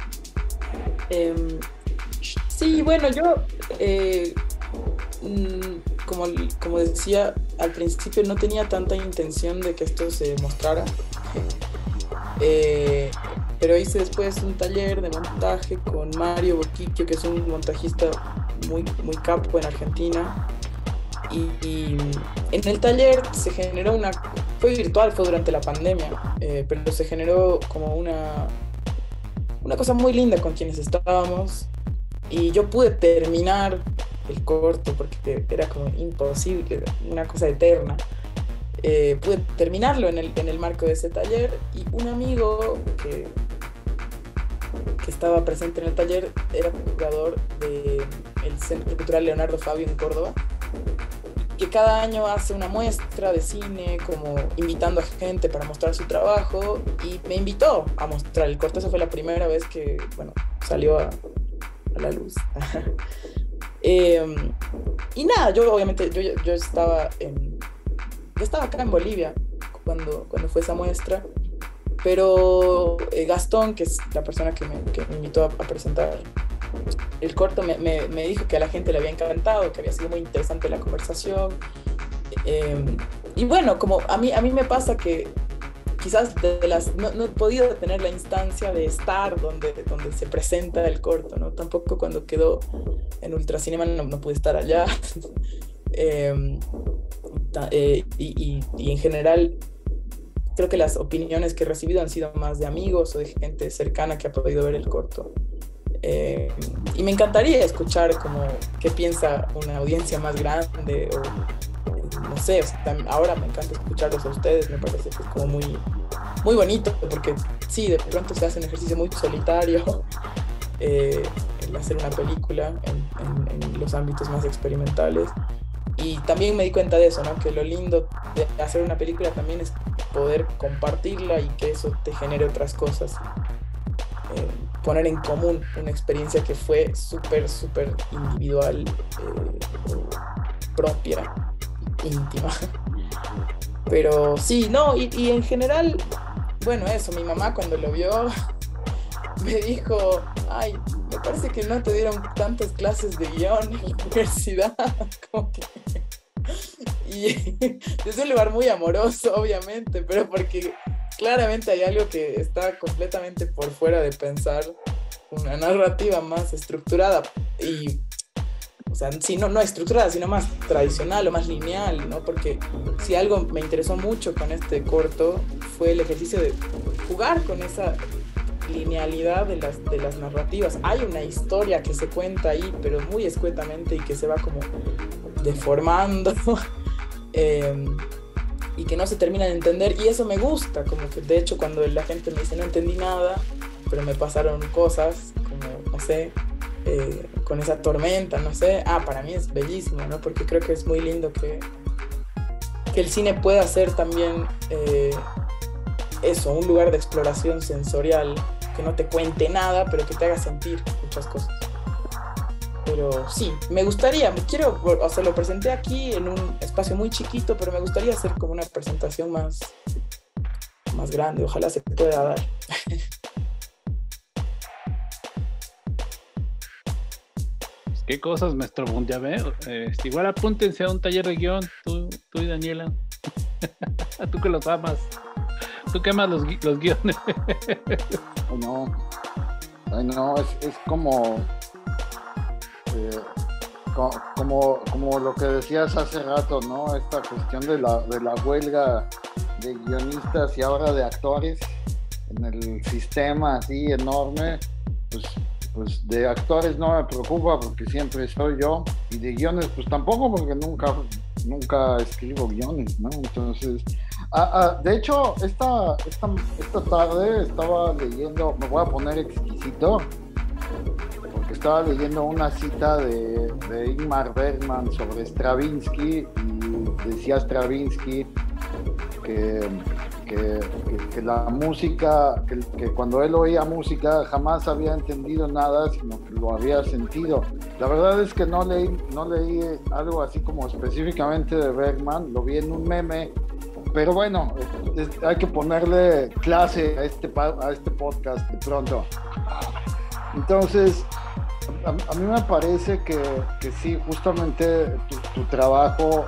Sí, bueno, yo, como decía, al principio no tenía tanta intención de que esto se mostrara. Pero hice después un taller de montaje con Mario Boquiquio, que es un montajista muy, muy capo en Argentina. Y en el taller se generó fue virtual, fue durante la pandemia, pero se generó como una cosa muy linda con quienes estábamos, Y yo pude terminar el corto porque era como imposible, una cosa eterna. Pude terminarlo en el marco de ese taller, y un amigo que estaba presente en el taller era curador del Centro Cultural Leonardo Fabio en Córdoba, que cada año hace una muestra de cine, como invitando a gente para mostrar su trabajo, y me invitó a mostrar el corto. Esa fue la primera vez que, bueno, salió a la luz. Y nada, yo obviamente, yo estaba acá en Bolivia cuando fue esa muestra, pero Gastón, que es la persona que me invitó a presentar el corto, me dijo que a la gente le había encantado, que había sido muy interesante la conversación. Y bueno, como a mí me pasa que quizás no he podido tener la instancia de estar donde se presenta el corto, ¿no? Tampoco cuando quedó en Ultracinema no pude estar allá. Y en general creo que las opiniones que he recibido han sido más de amigos o de gente cercana que ha podido ver el corto. Y me encantaría escuchar como qué piensa una audiencia más grande, o no sé, o sea, ahora me encanta escucharlos a ustedes, me parece que es como muy, muy bonito, porque sí, de pronto se hace un ejercicio muy solitario, el hacer una película en los ámbitos más experimentales. Y también me di cuenta de eso, ¿no? Que lo lindo de hacer una película también es poder compartirla y que eso te genere otras cosas. Poner en común una experiencia que fue súper, súper individual, propia, íntima. Pero sí, no, y en general, bueno, eso, mi mamá cuando lo vio me dijo, ay, me parece que no te dieron tantas clases de guión en la universidad, como que... Y desde un lugar muy amoroso, obviamente, pero porque claramente hay algo que está completamente por fuera de pensar una narrativa más estructurada, y, o sea, sí, no estructurada, sino más tradicional o más lineal, ¿no? Porque si algo me interesó mucho con este corto fue el ejercicio de jugar con esa linealidad de las narrativas. Hay una historia que se cuenta ahí, pero muy escuetamente, y que se va como deformando y que no se termina de entender, y eso me gusta, como que de hecho cuando la gente me dice no entendí nada, pero me pasaron cosas, como, no sé, con esa tormenta, no sé, para mí es bellísimo, ¿no? Porque creo que es muy lindo que el cine pueda ser también eso, un lugar de exploración sensorial, que no te cuente nada, pero que te haga sentir muchas cosas. Pero sí, me gustaría, o sea, lo presenté aquí en un espacio muy chiquito, pero me gustaría hacer como una presentación más grande, ojalá se pueda dar. Qué cosas, maestro Bundiaver. Igual apúntense a un taller de guión, tú y Daniela. Tú que los amas. Tú que amas los guiones. No, es como lo que decías hace rato, ¿no? Esta cuestión de la huelga de guionistas y ahora de actores en el sistema así enorme, pues de actores no me preocupa porque siempre soy yo, y de guiones pues tampoco, porque nunca escribo guiones, ¿no? Entonces, de hecho, esta tarde estaba leyendo, me voy a poner exquisito, porque estaba leyendo una cita de Ingmar Bergman sobre Stravinsky, y decía Stravinsky que la música, que cuando él oía música jamás había entendido nada, sino que lo había sentido. La verdad es que no leí algo así como específicamente de Bergman, lo vi en un meme, pero bueno, hay que ponerle clase a este podcast de pronto. Entonces, a mí me parece que sí, justamente tu trabajo,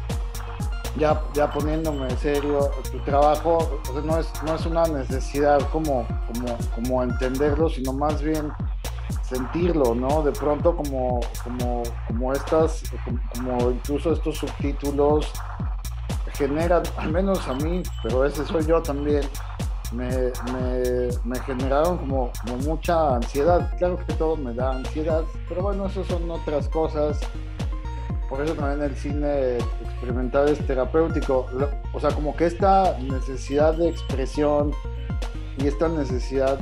ya poniéndome serio, tu trabajo, o sea, no es una necesidad como entenderlo, sino más bien sentirlo, ¿no? De pronto como incluso estos subtítulos generan, al menos a mí, pero ese soy yo también, me generaron como mucha ansiedad. Claro que todo me da ansiedad, pero bueno, eso son otras cosas. Por eso también el cine experimental es terapéutico. O sea, como que esta necesidad de expresión y esta necesidad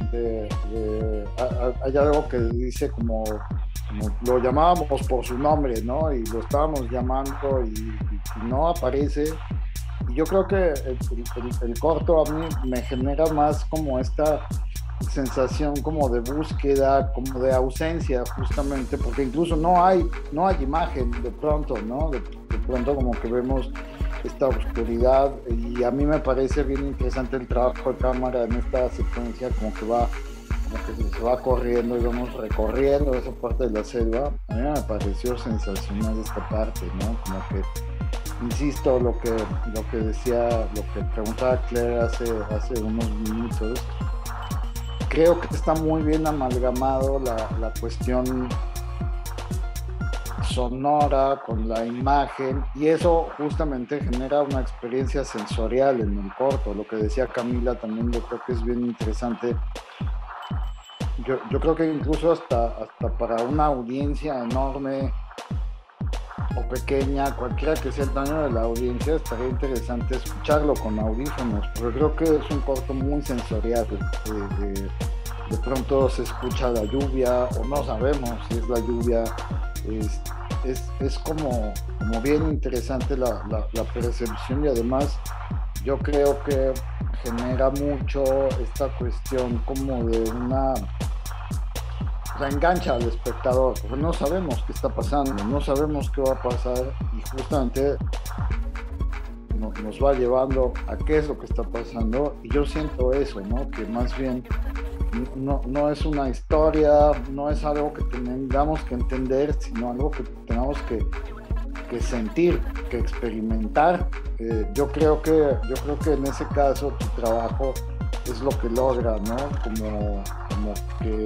hay algo que dice como lo llamábamos por su nombre, ¿no? Y lo estábamos llamando y no aparece. Y yo creo que el corto a mí me genera más como esta sensación como de búsqueda, como de ausencia, justamente, porque incluso no hay imagen de pronto, ¿no? De pronto como que vemos esta oscuridad, y a mí me parece bien interesante el trabajo de cámara en esta secuencia, como que se va corriendo y vamos recorriendo esa parte de la selva. A mí me pareció sensacional esta parte, ¿no? Como que, insisto, lo que decía, lo que preguntaba Claire hace unos minutos, creo que está muy bien amalgamado la cuestión sonora con la imagen, y eso justamente genera una experiencia sensorial en el corto. Lo que decía Camila también yo creo que es bien interesante. Yo creo que incluso hasta para una audiencia enorme o pequeña, cualquiera que sea el tamaño de la audiencia, estaría interesante escucharlo con audífonos, porque creo que es un corto muy sensorial. De pronto se escucha la lluvia, o no sabemos si es la lluvia. Es como bien interesante la percepción, y además yo creo que genera mucho esta cuestión como de engancha al espectador, porque no sabemos qué está pasando, no sabemos qué va a pasar, y justamente nos va llevando a qué es lo que está pasando. Y yo siento eso, ¿no? Que más bien no es una historia, no es algo que tengamos que entender, sino algo que tenemos que sentir, que experimentar. Yo creo que en ese caso tu trabajo es lo que logra, ¿no? Como que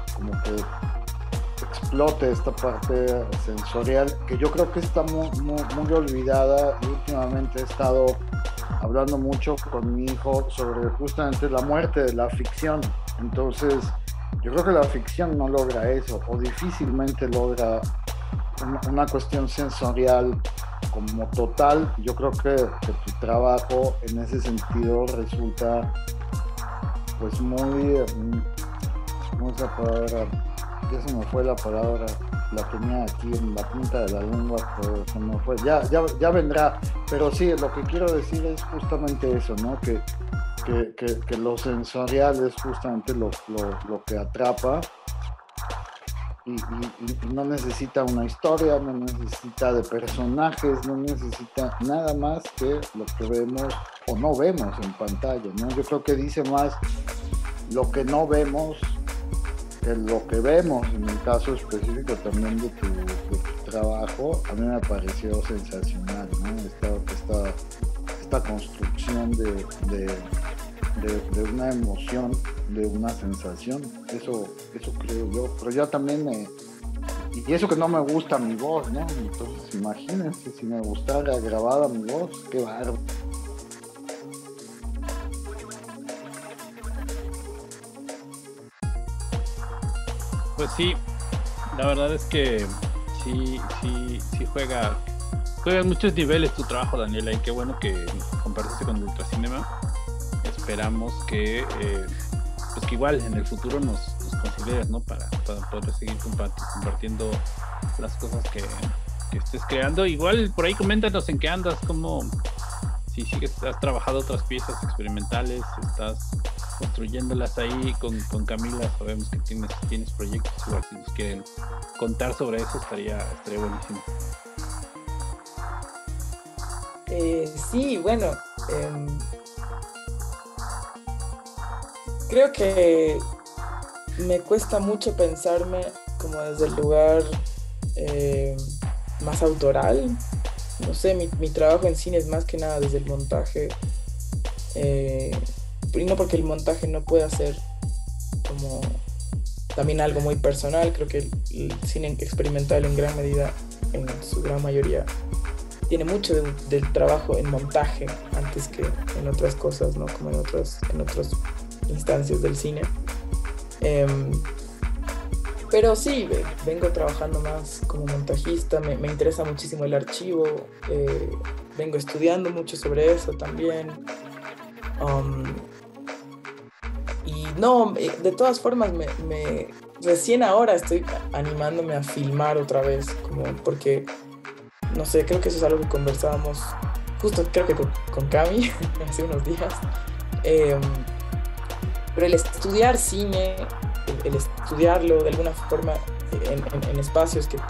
explote esta parte sensorial, que yo creo que está muy olvidada, y últimamente he estado hablando mucho con mi hijo sobre justamente la muerte de la ficción. Entonces, yo creo que la ficción no logra eso, o difícilmente logra una cuestión sensorial como total. Yo creo que tu trabajo en ese sentido resulta pues muy... ¿cómo es la palabra? Ya se me fue la palabra, la tenía aquí en la punta de la lengua, pero se me fue. Ya vendrá, pero sí, lo que quiero decir es justamente eso, ¿no? Que lo sensorial es justamente lo que atrapa, y no necesita una historia, no necesita de personajes, no necesita nada más que lo que vemos o no vemos en pantalla, ¿no? Yo creo que dice más lo que no vemos que lo que vemos. En el caso específico también de tu trabajo, a mí me pareció sensacional, ¿no? Esta construcción de una emoción, de una sensación, eso creo yo. Pero ya también y eso que no me gusta mi voz, ¿no? Entonces imagínense si me gustara grabada mi voz, qué bárbaro. Pues sí, la verdad es que sí juega en muchos niveles tu trabajo, Daniela, y qué bueno que compartiste con Ultracinema. Esperamos que pues que igual en el futuro nos consideres, ¿no? Para poder seguir compartiendo las cosas que estés creando. Igual por ahí coméntanos en qué andas, como si has trabajado otras piezas experimentales, estás construyéndolas ahí con Camila. Sabemos que tienes proyectos, igual si nos quieren contar sobre eso estaría buenísimo. Sí, bueno, creo que me cuesta mucho pensarme como desde el lugar más autoral. No sé, mi trabajo en cine es más que nada desde el montaje, y no porque el montaje no pueda ser como también algo muy personal. Creo que el cine experimental en gran medida, en su gran mayoría, tiene mucho del trabajo en montaje antes que en otras cosas, ¿no? Como en otras instancias del cine. Pero sí, vengo trabajando más como montajista, me interesa muchísimo el archivo, vengo estudiando mucho sobre eso también. Y no, de todas formas, recién ahora estoy animándome a filmar otra vez, como porque, no sé, creo que eso es algo que conversábamos justo, creo que con Cami hace unos días. Pero el estudiar cine, el estudiarlo de alguna forma en espacios que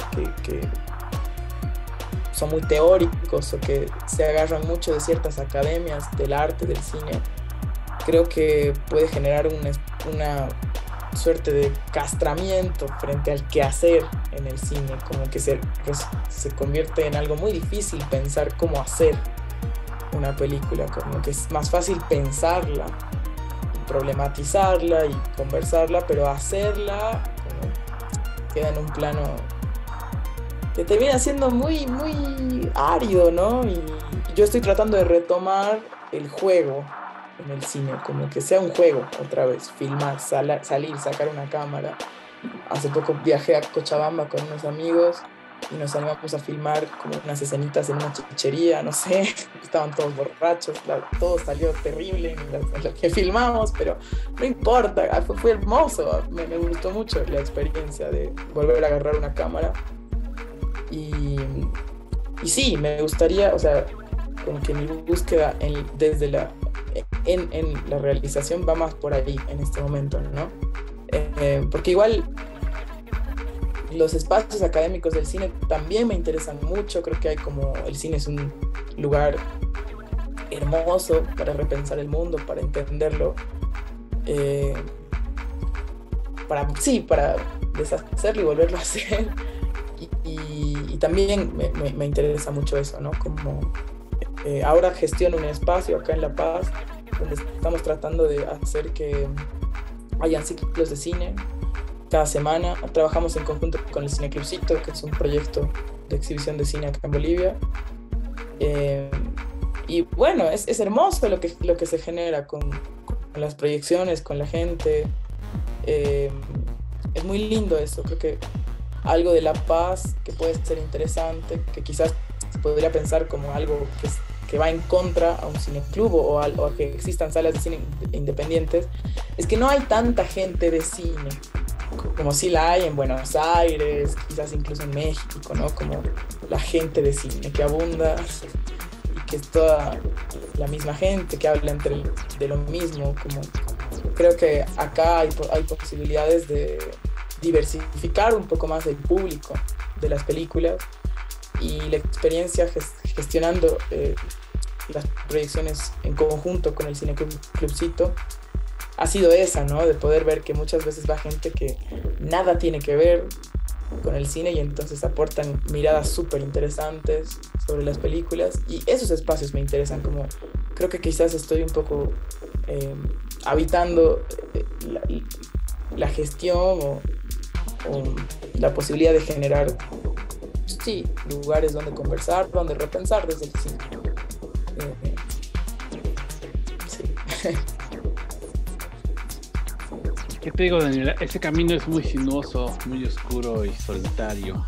son muy teóricos o que se agarran mucho de ciertas academias del arte, del cine, creo que puede generar una suerte de castramiento frente al quehacer en el cine, como que se convierte en algo muy difícil pensar cómo hacer una película, como que es más fácil pensarla, problematizarla y conversarla, pero hacerla queda en un plano que termina siendo muy, muy árido, ¿no? Y yo estoy tratando de retomar el juego en el cine, como que sea un juego otra vez, filmar, salir, sacar una cámara. Hace poco viajé a Cochabamba con unos amigos y nos animamos a filmar como unas escenitas en una chichería, no sé, estaban todos borrachos, todo salió terrible en lo que filmamos, pero no importa, fue hermoso, me gustó mucho la experiencia de volver a agarrar una cámara y sí, me gustaría, o sea, como que mi búsqueda en la realización va más por ahí en este momento, ¿no? Porque igual los espacios académicos del cine también me interesan mucho. Creo que el cine es un lugar hermoso para repensar el mundo, para entenderlo, para deshacerlo y volverlo a hacer. Y también me interesa mucho eso, ¿no? Como ahora gestiono un espacio acá en La Paz donde estamos tratando de hacer que hayan ciclos de cine cada semana. Trabajamos en conjunto con el Cine Clubcito, que es un proyecto de exhibición de cine acá en Bolivia. Y bueno, es hermoso lo que se genera con las proyecciones, con la gente. Es muy lindo eso. Creo que algo de La Paz que puede ser interesante, que quizás se podría pensar como algo que va en contra a un cineclub o a que existan salas de cine independientes, es que no hay tanta gente de cine como sí la hay en Buenos Aires, quizás incluso en México, ¿no? Como la gente de cine que abunda y que es toda la misma gente que habla de lo mismo. Como creo que acá hay posibilidades de diversificar un poco más el público de las películas, y la experiencia gestionando las proyecciones en conjunto con el Cine Clubcito ha sido esa, ¿no? De poder ver que muchas veces va gente que nada tiene que ver con el cine y entonces aportan miradas súper interesantes sobre las películas, y esos espacios me interesan. Como creo que quizás estoy un poco habitando la gestión o la posibilidad de generar, sí, lugares donde conversar, donde repensar desde el cine. Sí. ¿Qué te digo, Daniela? Ese camino es muy sinuoso, muy oscuro y solitario.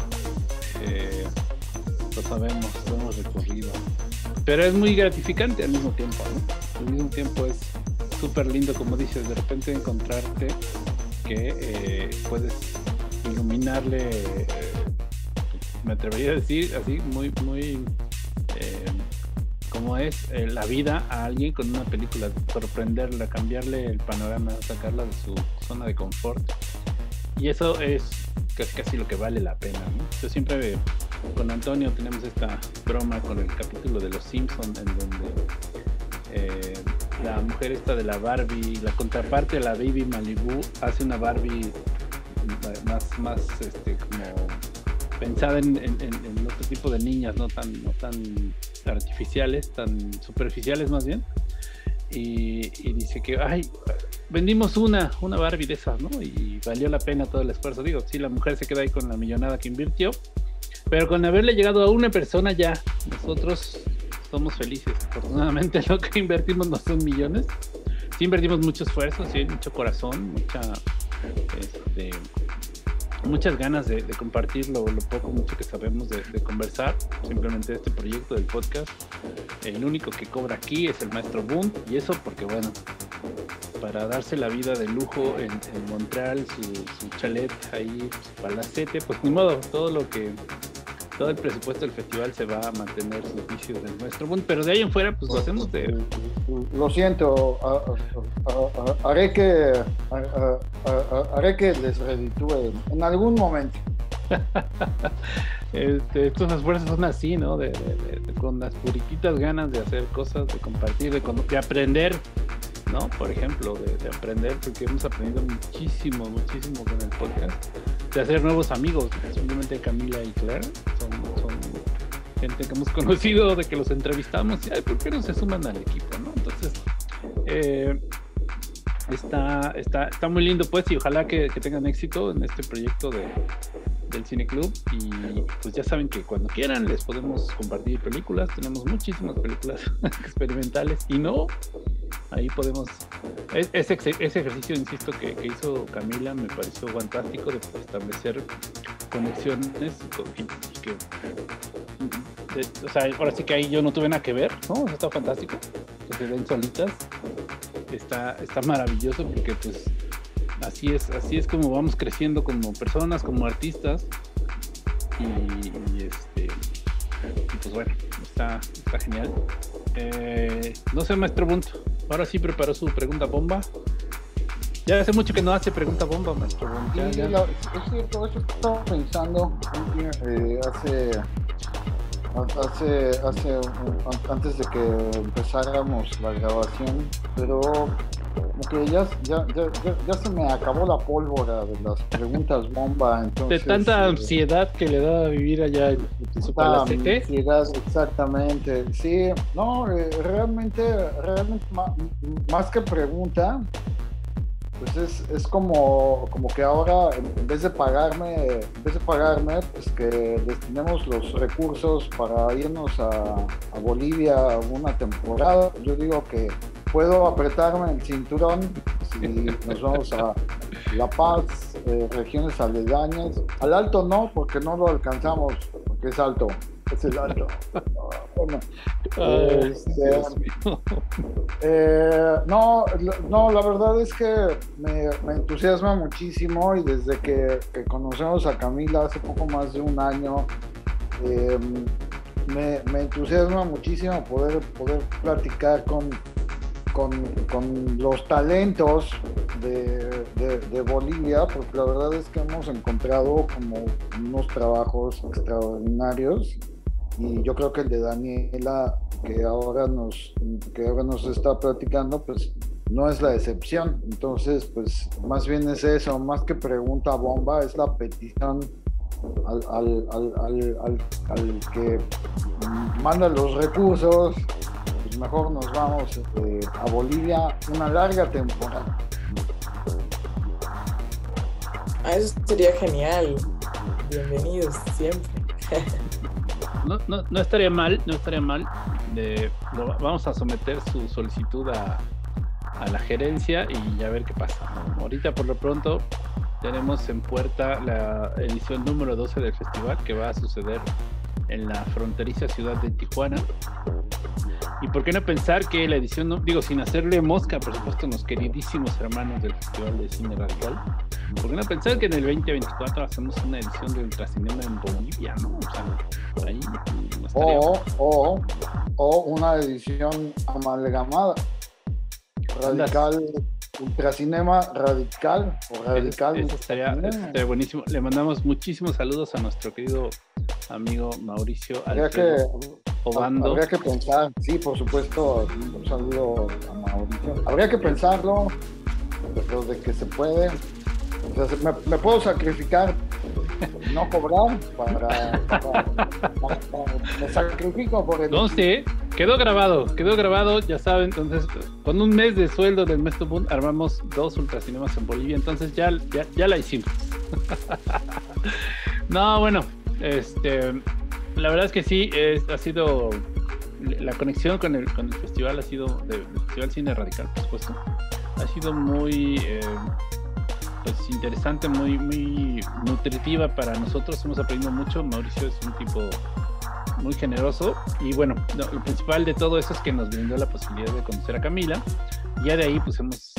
Lo sabemos, lo hemos recorrido. Pero es muy gratificante al mismo tiempo, ¿no? Al mismo tiempo es súper lindo, como dices, de repente encontrarte que puedes iluminarle, me atrevería a decir así, muy, muy como es la vida a alguien con una película, sorprenderla, cambiarle el panorama, sacarla de su zona de confort, y eso es casi lo que vale la pena, ¿no? Yo siempre con Antonio tenemos esta broma con el capítulo de Los Simpsons, en donde la mujer esta de la Barbie, la contraparte de la Baby Malibu, hace una Barbie más como pensada en otro tipo de niñas, no tan artificiales, tan superficiales más bien, y dice que vendimos una Barbie de esas, ¿no? Y valió la pena todo el esfuerzo. Digo, sí, la mujer se queda ahí con la millonada que invirtió, Pero con haberle llegado a una persona ya, nosotros somos felices. Afortunadamente lo que invertimos no son millones. Sí invertimos mucho esfuerzo, sí, mucho corazón, muchas ganas de compartir lo poco, mucho que sabemos de conversar. Simplemente este proyecto del podcast, el único que cobra aquí es el maestro Boone, y eso porque, bueno, para darse la vida de lujo en Montreal, su chalet ahí, su palacete, pues ni modo, todo el presupuesto del festival se va a mantener servicios del maestro Boone, pero de ahí en fuera pues lo hacemos de... Lo siento, haré que les reditúe en algún momento. Estos esfuerzos son así, ¿no? Con las puriquitas ganas de hacer cosas, de compartir, de aprender, ¿no? Por ejemplo, de aprender, porque hemos aprendido muchísimo con el podcast, de hacer nuevos amigos. Simplemente Camila y Claire son gente que hemos conocido, de que los entrevistamos y, ay, ¿por qué no se suman al equipo, no? Entonces, está muy lindo, pues, y ojalá que tengan éxito en este proyecto del Cine Club. Y pues ya saben que cuando quieran les podemos compartir películas. Tenemos muchísimas películas experimentales y no, ahí podemos... Ese ejercicio, insisto, que hizo Camila me pareció fantástico, de establecer conexiones y que... o sea, ahora sí que ahí yo no tuve nada que ver, ¿no? Eso está fantástico, que se den solitas. Está maravilloso, porque pues así es como vamos creciendo como personas, como artistas, y pues bueno, está genial. No sé, maestro Bunt, ahora sí preparó su pregunta bomba. Ya hace mucho que no hace pregunta bomba, maestro Bunt. Es cierto, eso estaba pensando antes de que empezáramos la grabación, pero como que ya se me acabó la pólvora de las preguntas bomba, entonces... De tanta ansiedad que le da a vivir allá en su palacete. Ansiedad, exactamente, sí, no, realmente más que pregunta, pues es como que ahora en vez de pagarme, pues que destinemos los recursos para irnos a Bolivia una temporada. Yo digo que puedo apretarme el cinturón si nos vamos a La Paz, regiones aledañas. Al Alto no, porque no lo alcanzamos, porque es alto. Es el Alto. Bueno, no, la verdad es que me entusiasma muchísimo, y desde que conocemos a Camila hace poco más de un año, me entusiasma muchísimo poder platicar con los talentos de Bolivia, porque la verdad es que hemos encontrado como unos trabajos extraordinarios, y yo creo que el de Daniela, que ahora nos está platicando, pues no es la excepción. Entonces, pues más bien es eso, más que pregunta bomba, es la petición al que manda los recursos. Pues mejor nos vamos a Bolivia una larga temporada. Eso sería genial. Bienvenidos siempre. No estaría mal. Vamos a someter su solicitud a la gerencia y a ver qué pasa. Ahorita por lo pronto tenemos en puerta la edición número 12 del festival, que va a suceder en la fronteriza ciudad de Tijuana. Y por qué no pensar que la edición, sin hacerle mosca, por supuesto, a los queridísimos hermanos del Festival de Cine Radical, por qué no pensar que en el 2024 hacemos una edición de Ultracinema en Bolivia, ¿no? O sea, ahí no estaría... o una edición amalgamada, radical, Ultracinema Radical, o Radical. Eso estaría buenísimo. Le mandamos muchísimos saludos a nuestro querido amigo Mauricio Obando. Habría que pensar, sí, por supuesto, un saludo a Mauricio. Habría que pensarlo, pero de que se puede. O sea, me puedo sacrificar, no cobrar, me sacrifico por el... Entonces, quedó grabado, ya saben. Entonces, con un mes de sueldo del Maestro Boone armamos 2 ultracinemas en Bolivia, entonces ya la hicimos. No, bueno, La verdad es que sí, ha sido la conexión con el festival ha sido del Festival Cine Radical, por supuesto. Ha sido muy pues interesante, muy nutritiva para nosotros. Hemos aprendido mucho. Mauricio es un tipo muy generoso y bueno, lo principal de todo eso es que nos brindó la posibilidad de conocer a Camila. Ya de ahí pues hemos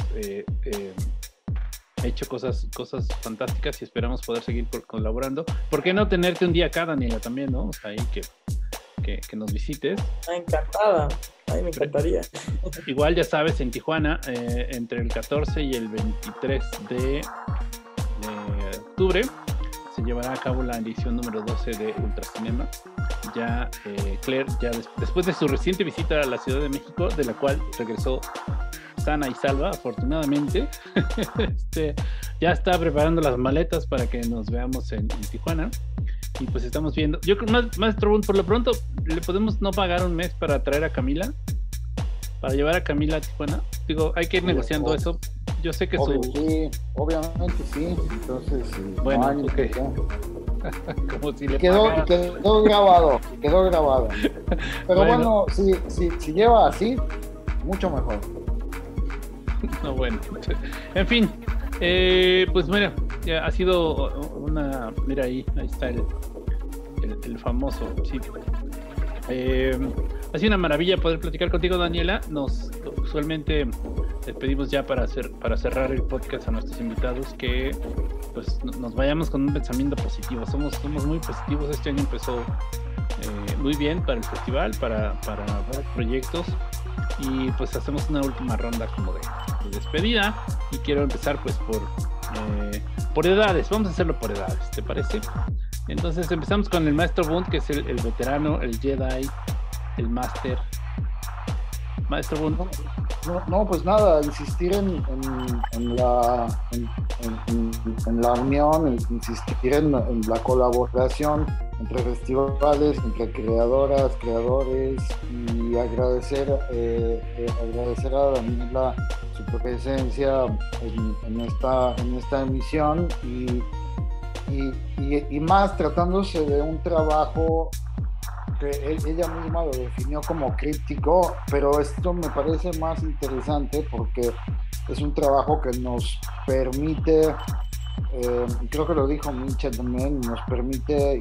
hecho cosas fantásticas y esperamos poder seguir colaborando. ¿Por qué no tenerte un día acá, Daniela, también, no? O sea, ahí que nos visites. Encantada, a mí me encantaría. Igual ya sabes, en Tijuana, entre el 14 y el 23 de octubre se llevará a cabo la edición número 12 de Ultracinema. Ya Claire, después de su reciente visita a la Ciudad de México, de la cual regresó sana y salva, afortunadamente, ya está preparando las maletas para que nos veamos en Tijuana. Y pues estamos viendo. Yo creo, Maestro Boone, por lo pronto, ¿le podemos no pagar un mes para traer a Camila? Para llevar a Camila a Tijuana. Digo, hay que ir negociando eso. Yo sé que Sí, obviamente sí. Entonces, bueno, no okay. Como si le quedó grabado. Pero bueno, si lleva así, mucho mejor. No, bueno. En fin. Pues mira, ha sido mira ahí está el famoso sitio. Ha sido una maravilla poder platicar contigo, Daniela. Usualmente les pedimos ya para cerrar el podcast a nuestros invitados que pues nos vayamos con un pensamiento positivo. Somos muy positivos. Este año empezó muy bien para el festival, para proyectos, y pues hacemos una última ronda como de despedida, y quiero empezar pues por edades. Vamos a hacerlo por edades, ¿te parece? Entonces empezamos con el Maestro Boone, que es el veterano, el Jedi, el Máster. Maestro Boone. No, pues nada, insistir en la unión, insistir en la colaboración entre festivales, entre creadores, y agradecer a Daniela su presencia en esta emisión, y más tratándose de un trabajo que ella misma lo definió como críptico, pero esto me parece más interesante porque es un trabajo que nos permite, creo que lo dijo Mincha también, nos permite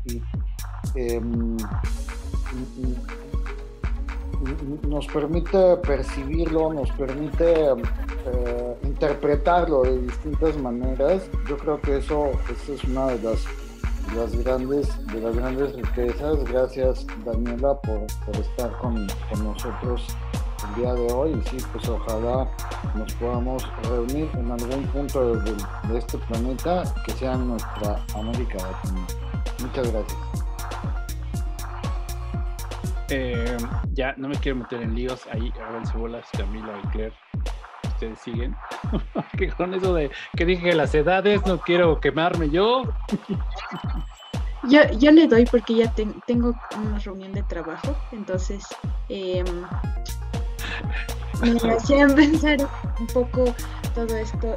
percibirlo, nos permite interpretarlo de distintas maneras. Yo creo que eso es una de las grandes riquezas. Gracias, Daniela, por estar con nosotros el día de hoy, y sí, pues ojalá nos podamos reunir en algún punto de este planeta que sea en nuestra América Latina. Muchas gracias. Ya no me quiero meter en líos, ahí háganse bolas, Camila y Claire, ustedes siguen. Que con eso de que dije las edades, no quiero quemarme yo. Yo le doy porque ya tengo una reunión de trabajo, entonces me hacían pensar un poco todo esto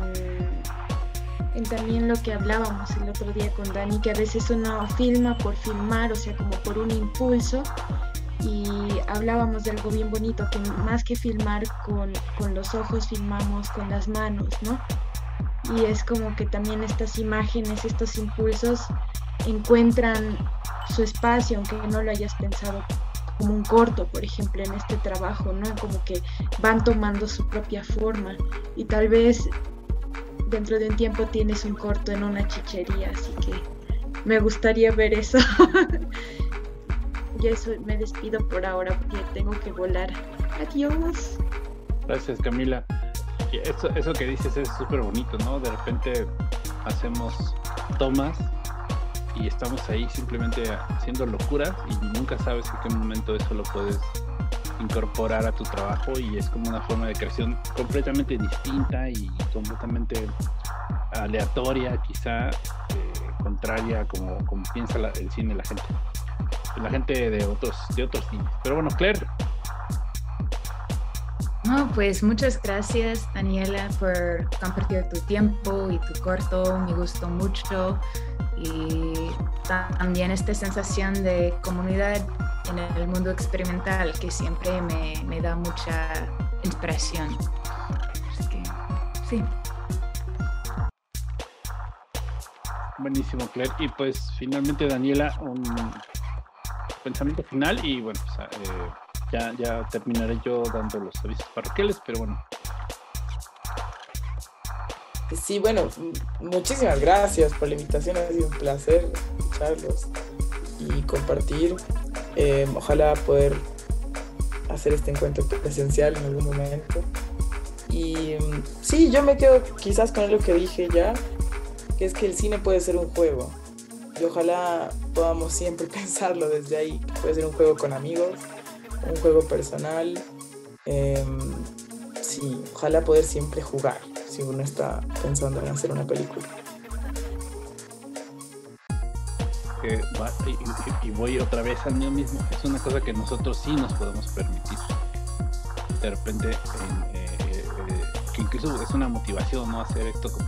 en también lo que hablábamos el otro día con Dani, que a veces uno filma por filmar, o sea, como por un impulso, y hablábamos de algo bien bonito, que más que filmar con los ojos, filmamos con las manos, ¿no? Y es como que también estas imágenes, estos impulsos encuentran su espacio, aunque no lo hayas pensado como un corto, por ejemplo, en este trabajo, ¿no? Como que van tomando su propia forma, y tal vez dentro de un tiempo tienes un corto en una chichería, así que me gustaría ver eso. Yo me despido por ahora porque tengo que volar. Adiós. Gracias, Camila. Eso que dices es súper bonito, ¿no? De repente hacemos tomas y estamos ahí simplemente haciendo locuras, y nunca sabes en qué momento eso lo puedes incorporar a tu trabajo, y es como una forma de creación completamente distinta y completamente aleatoria, quizá contraria como piensa el cine, la gente de otros cines. Pero bueno, Claire. No, pues muchas gracias, Daniela, por compartir tu tiempo y tu corto. Me gustó mucho, y también esta sensación de comunidad en el mundo experimental que siempre me da mucha inspiración. Así que, sí. Buenísimo, Claire. Y pues finalmente, Daniela, un pensamiento final y bueno, pues, ya terminaré yo dando los avisos parroquiales, pero bueno. Sí, bueno, muchísimas gracias por la invitación, ha sido un placer escucharlos y compartir. Ojalá poder hacer este encuentro presencial en algún momento. Y sí, yo me quedo quizás con lo que dije ya, que es que el cine puede ser un juego. Y ojalá podamos siempre pensarlo desde ahí. Puede ser un juego con amigos, un juego personal. Sí, ojalá poder siempre jugar si uno está pensando en hacer una película. Y voy otra vez al mío mismo. Es una cosa que nosotros sí nos podemos permitir. De repente, que incluso es una motivación, ¿no? Hacer esto como...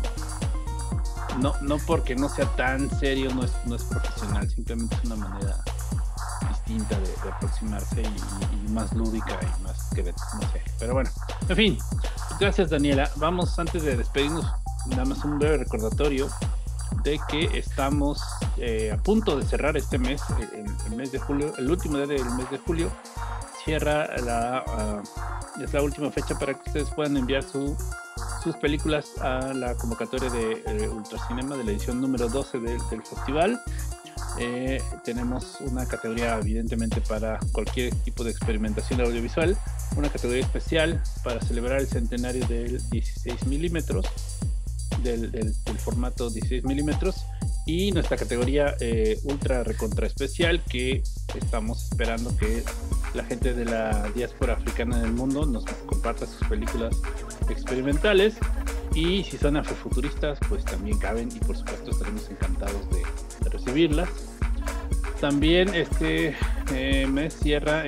No porque no sea tan serio, no es profesional, simplemente es una manera distinta de aproximarse y más lúdica y más que no sé. Pero bueno, en fin, gracias Daniela. Vamos, antes de despedirnos, nada más un breve recordatorio de que estamos a punto de cerrar este mes, el mes de julio, el último día del mes de julio. Cierra es la última fecha para que ustedes puedan enviar sus películas a la convocatoria de Ultracinema de la edición número 12 del festival. Tenemos una categoría evidentemente para cualquier tipo de experimentación audiovisual, una categoría especial para celebrar el centenario del 16 milímetros, del formato 16 milímetros, y nuestra categoría ultra recontra especial, que estamos esperando que la gente de la diáspora africana del mundo nos comparta sus películas experimentales, y si son afrofuturistas pues también caben, y por supuesto estaremos encantados de recibirlas. También este mes cierra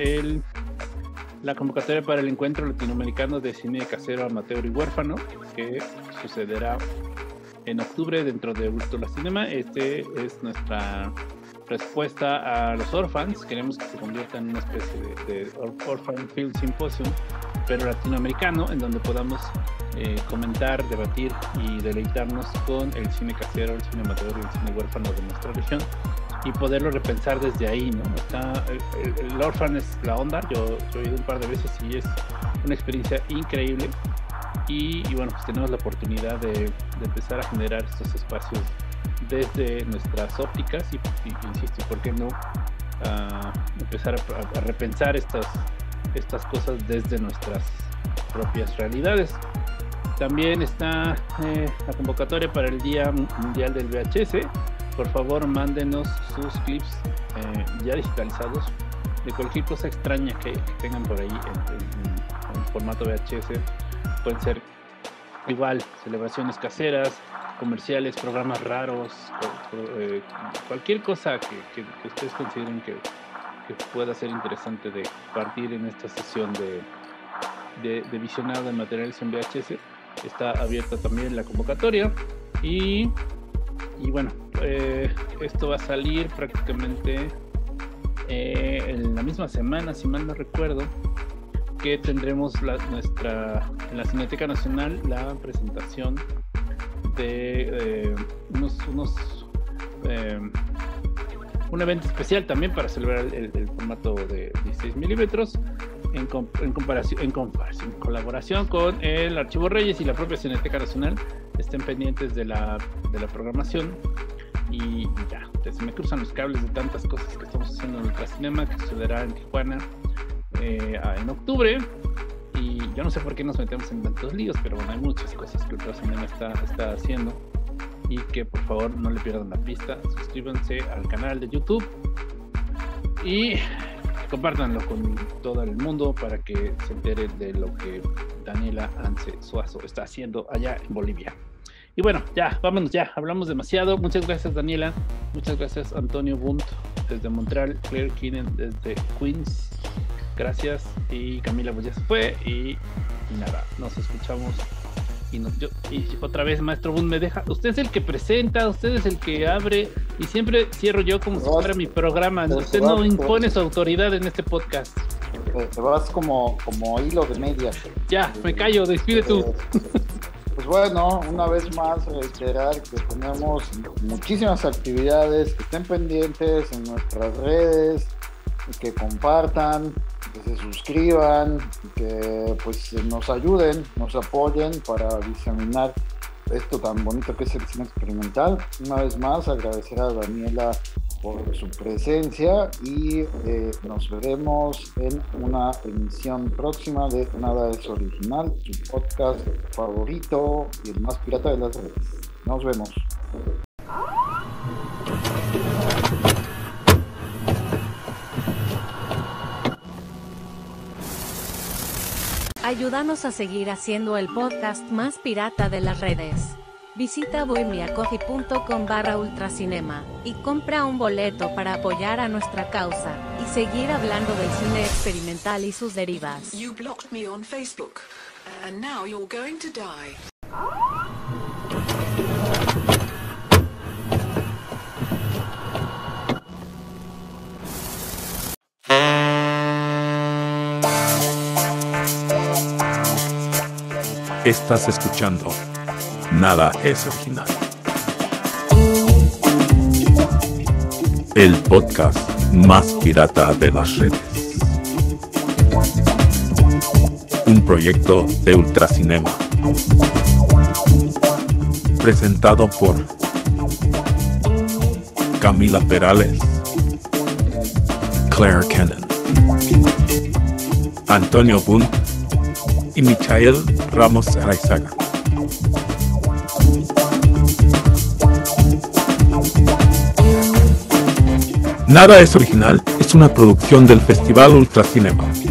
la convocatoria para el encuentro latinoamericano de cine casero, amateur y huérfano, que sucederá en octubre dentro de Ultracinema. Este es nuestra respuesta a los Orphans. Queremos que se convierta en una especie de Orphan Film Symposium, pero latinoamericano, en donde podamos comentar, debatir y deleitarnos con el cine casero, el cine amateur y el cine huérfano de nuestra región, y poderlo repensar desde ahí, ¿no? El Orphan es la onda. Yo he ido un par de veces y es una experiencia increíble, y bueno, pues tenemos la oportunidad de empezar a generar estos espacios desde nuestras ópticas y insisto, ¿por qué no empezar a repensar estas cosas desde nuestras propias realidades? También está la convocatoria para el Día Mundial del VHS. Por favor, mándenos sus clips ya digitalizados de cualquier cosa extraña que tengan por ahí en formato VHS. Pueden ser igual celebraciones caseras, comerciales, programas raros, cualquier cosa que ustedes consideren que pueda ser interesante de compartir en esta sesión de visionado de materiales en VHS. Está abierta también la convocatoria, y bueno, esto va a salir prácticamente en la misma semana, si mal no recuerdo, que tendremos en la Cineteca Nacional la presentación de un evento especial también para celebrar el formato de 16 milímetros en colaboración con el Archivo Reyes y la propia Cineteca Nacional. Estén pendientes de la programación, y ya, se me cruzan los cables de tantas cosas que estamos haciendo en Ultracinema, que sucederá en Tijuana en octubre. Y yo no sé por qué nos metemos en tantos líos, pero bueno, hay muchas cosas que Ultracinema está haciendo, y que por favor no le pierdan la pista. Suscríbanse al canal de YouTube y compártanlo con todo el mundo para que se entere de lo que Daniela Ance Suazo está haciendo allá en Bolivia. Y bueno, ya, vámonos, ya, hablamos demasiado. Muchas gracias Daniela, muchas gracias Antonio Bunt desde Montreal, Claire Keenan desde Queens, gracias, y Camila pues ya se fue, y nada, nos escuchamos. Y otra vez, maestro Bunt, me deja, usted es el que presenta, usted es el que abre Y siempre cierro yo como si fuera mi programa. Usted no impone su autoridad en este podcast. Te vas como hilo de media. Ya, me callo, despide tú. Pues bueno, una vez más reiterar que tenemos muchísimas actividades, que estén pendientes en nuestras redes, que compartan, que se suscriban, que pues nos ayuden, nos apoyen para diseminar esto tan bonito que es el cine experimental. Una vez más agradecer a Daniela por su presencia y nos veremos en una emisión próxima de Nada es Original, su podcast favorito y el más pirata de las redes. Nos vemos. Ayúdanos a seguir haciendo el podcast más pirata de las redes. Visita bohemiacoffee.com/ultracinema y compra un boleto para apoyar a nuestra causa y seguir hablando del cine experimental y sus derivas. You blocked me on Facebook, and now you're going to die. Estás escuchando Nada es Original, el podcast más pirata de las redes. Un proyecto de Ultracinema. Presentado por Camila Perales, Claire Cannon, Antonio Bunt y Michael Ramos Araizaga. Nada es Original es una producción del Festival Ultracinema.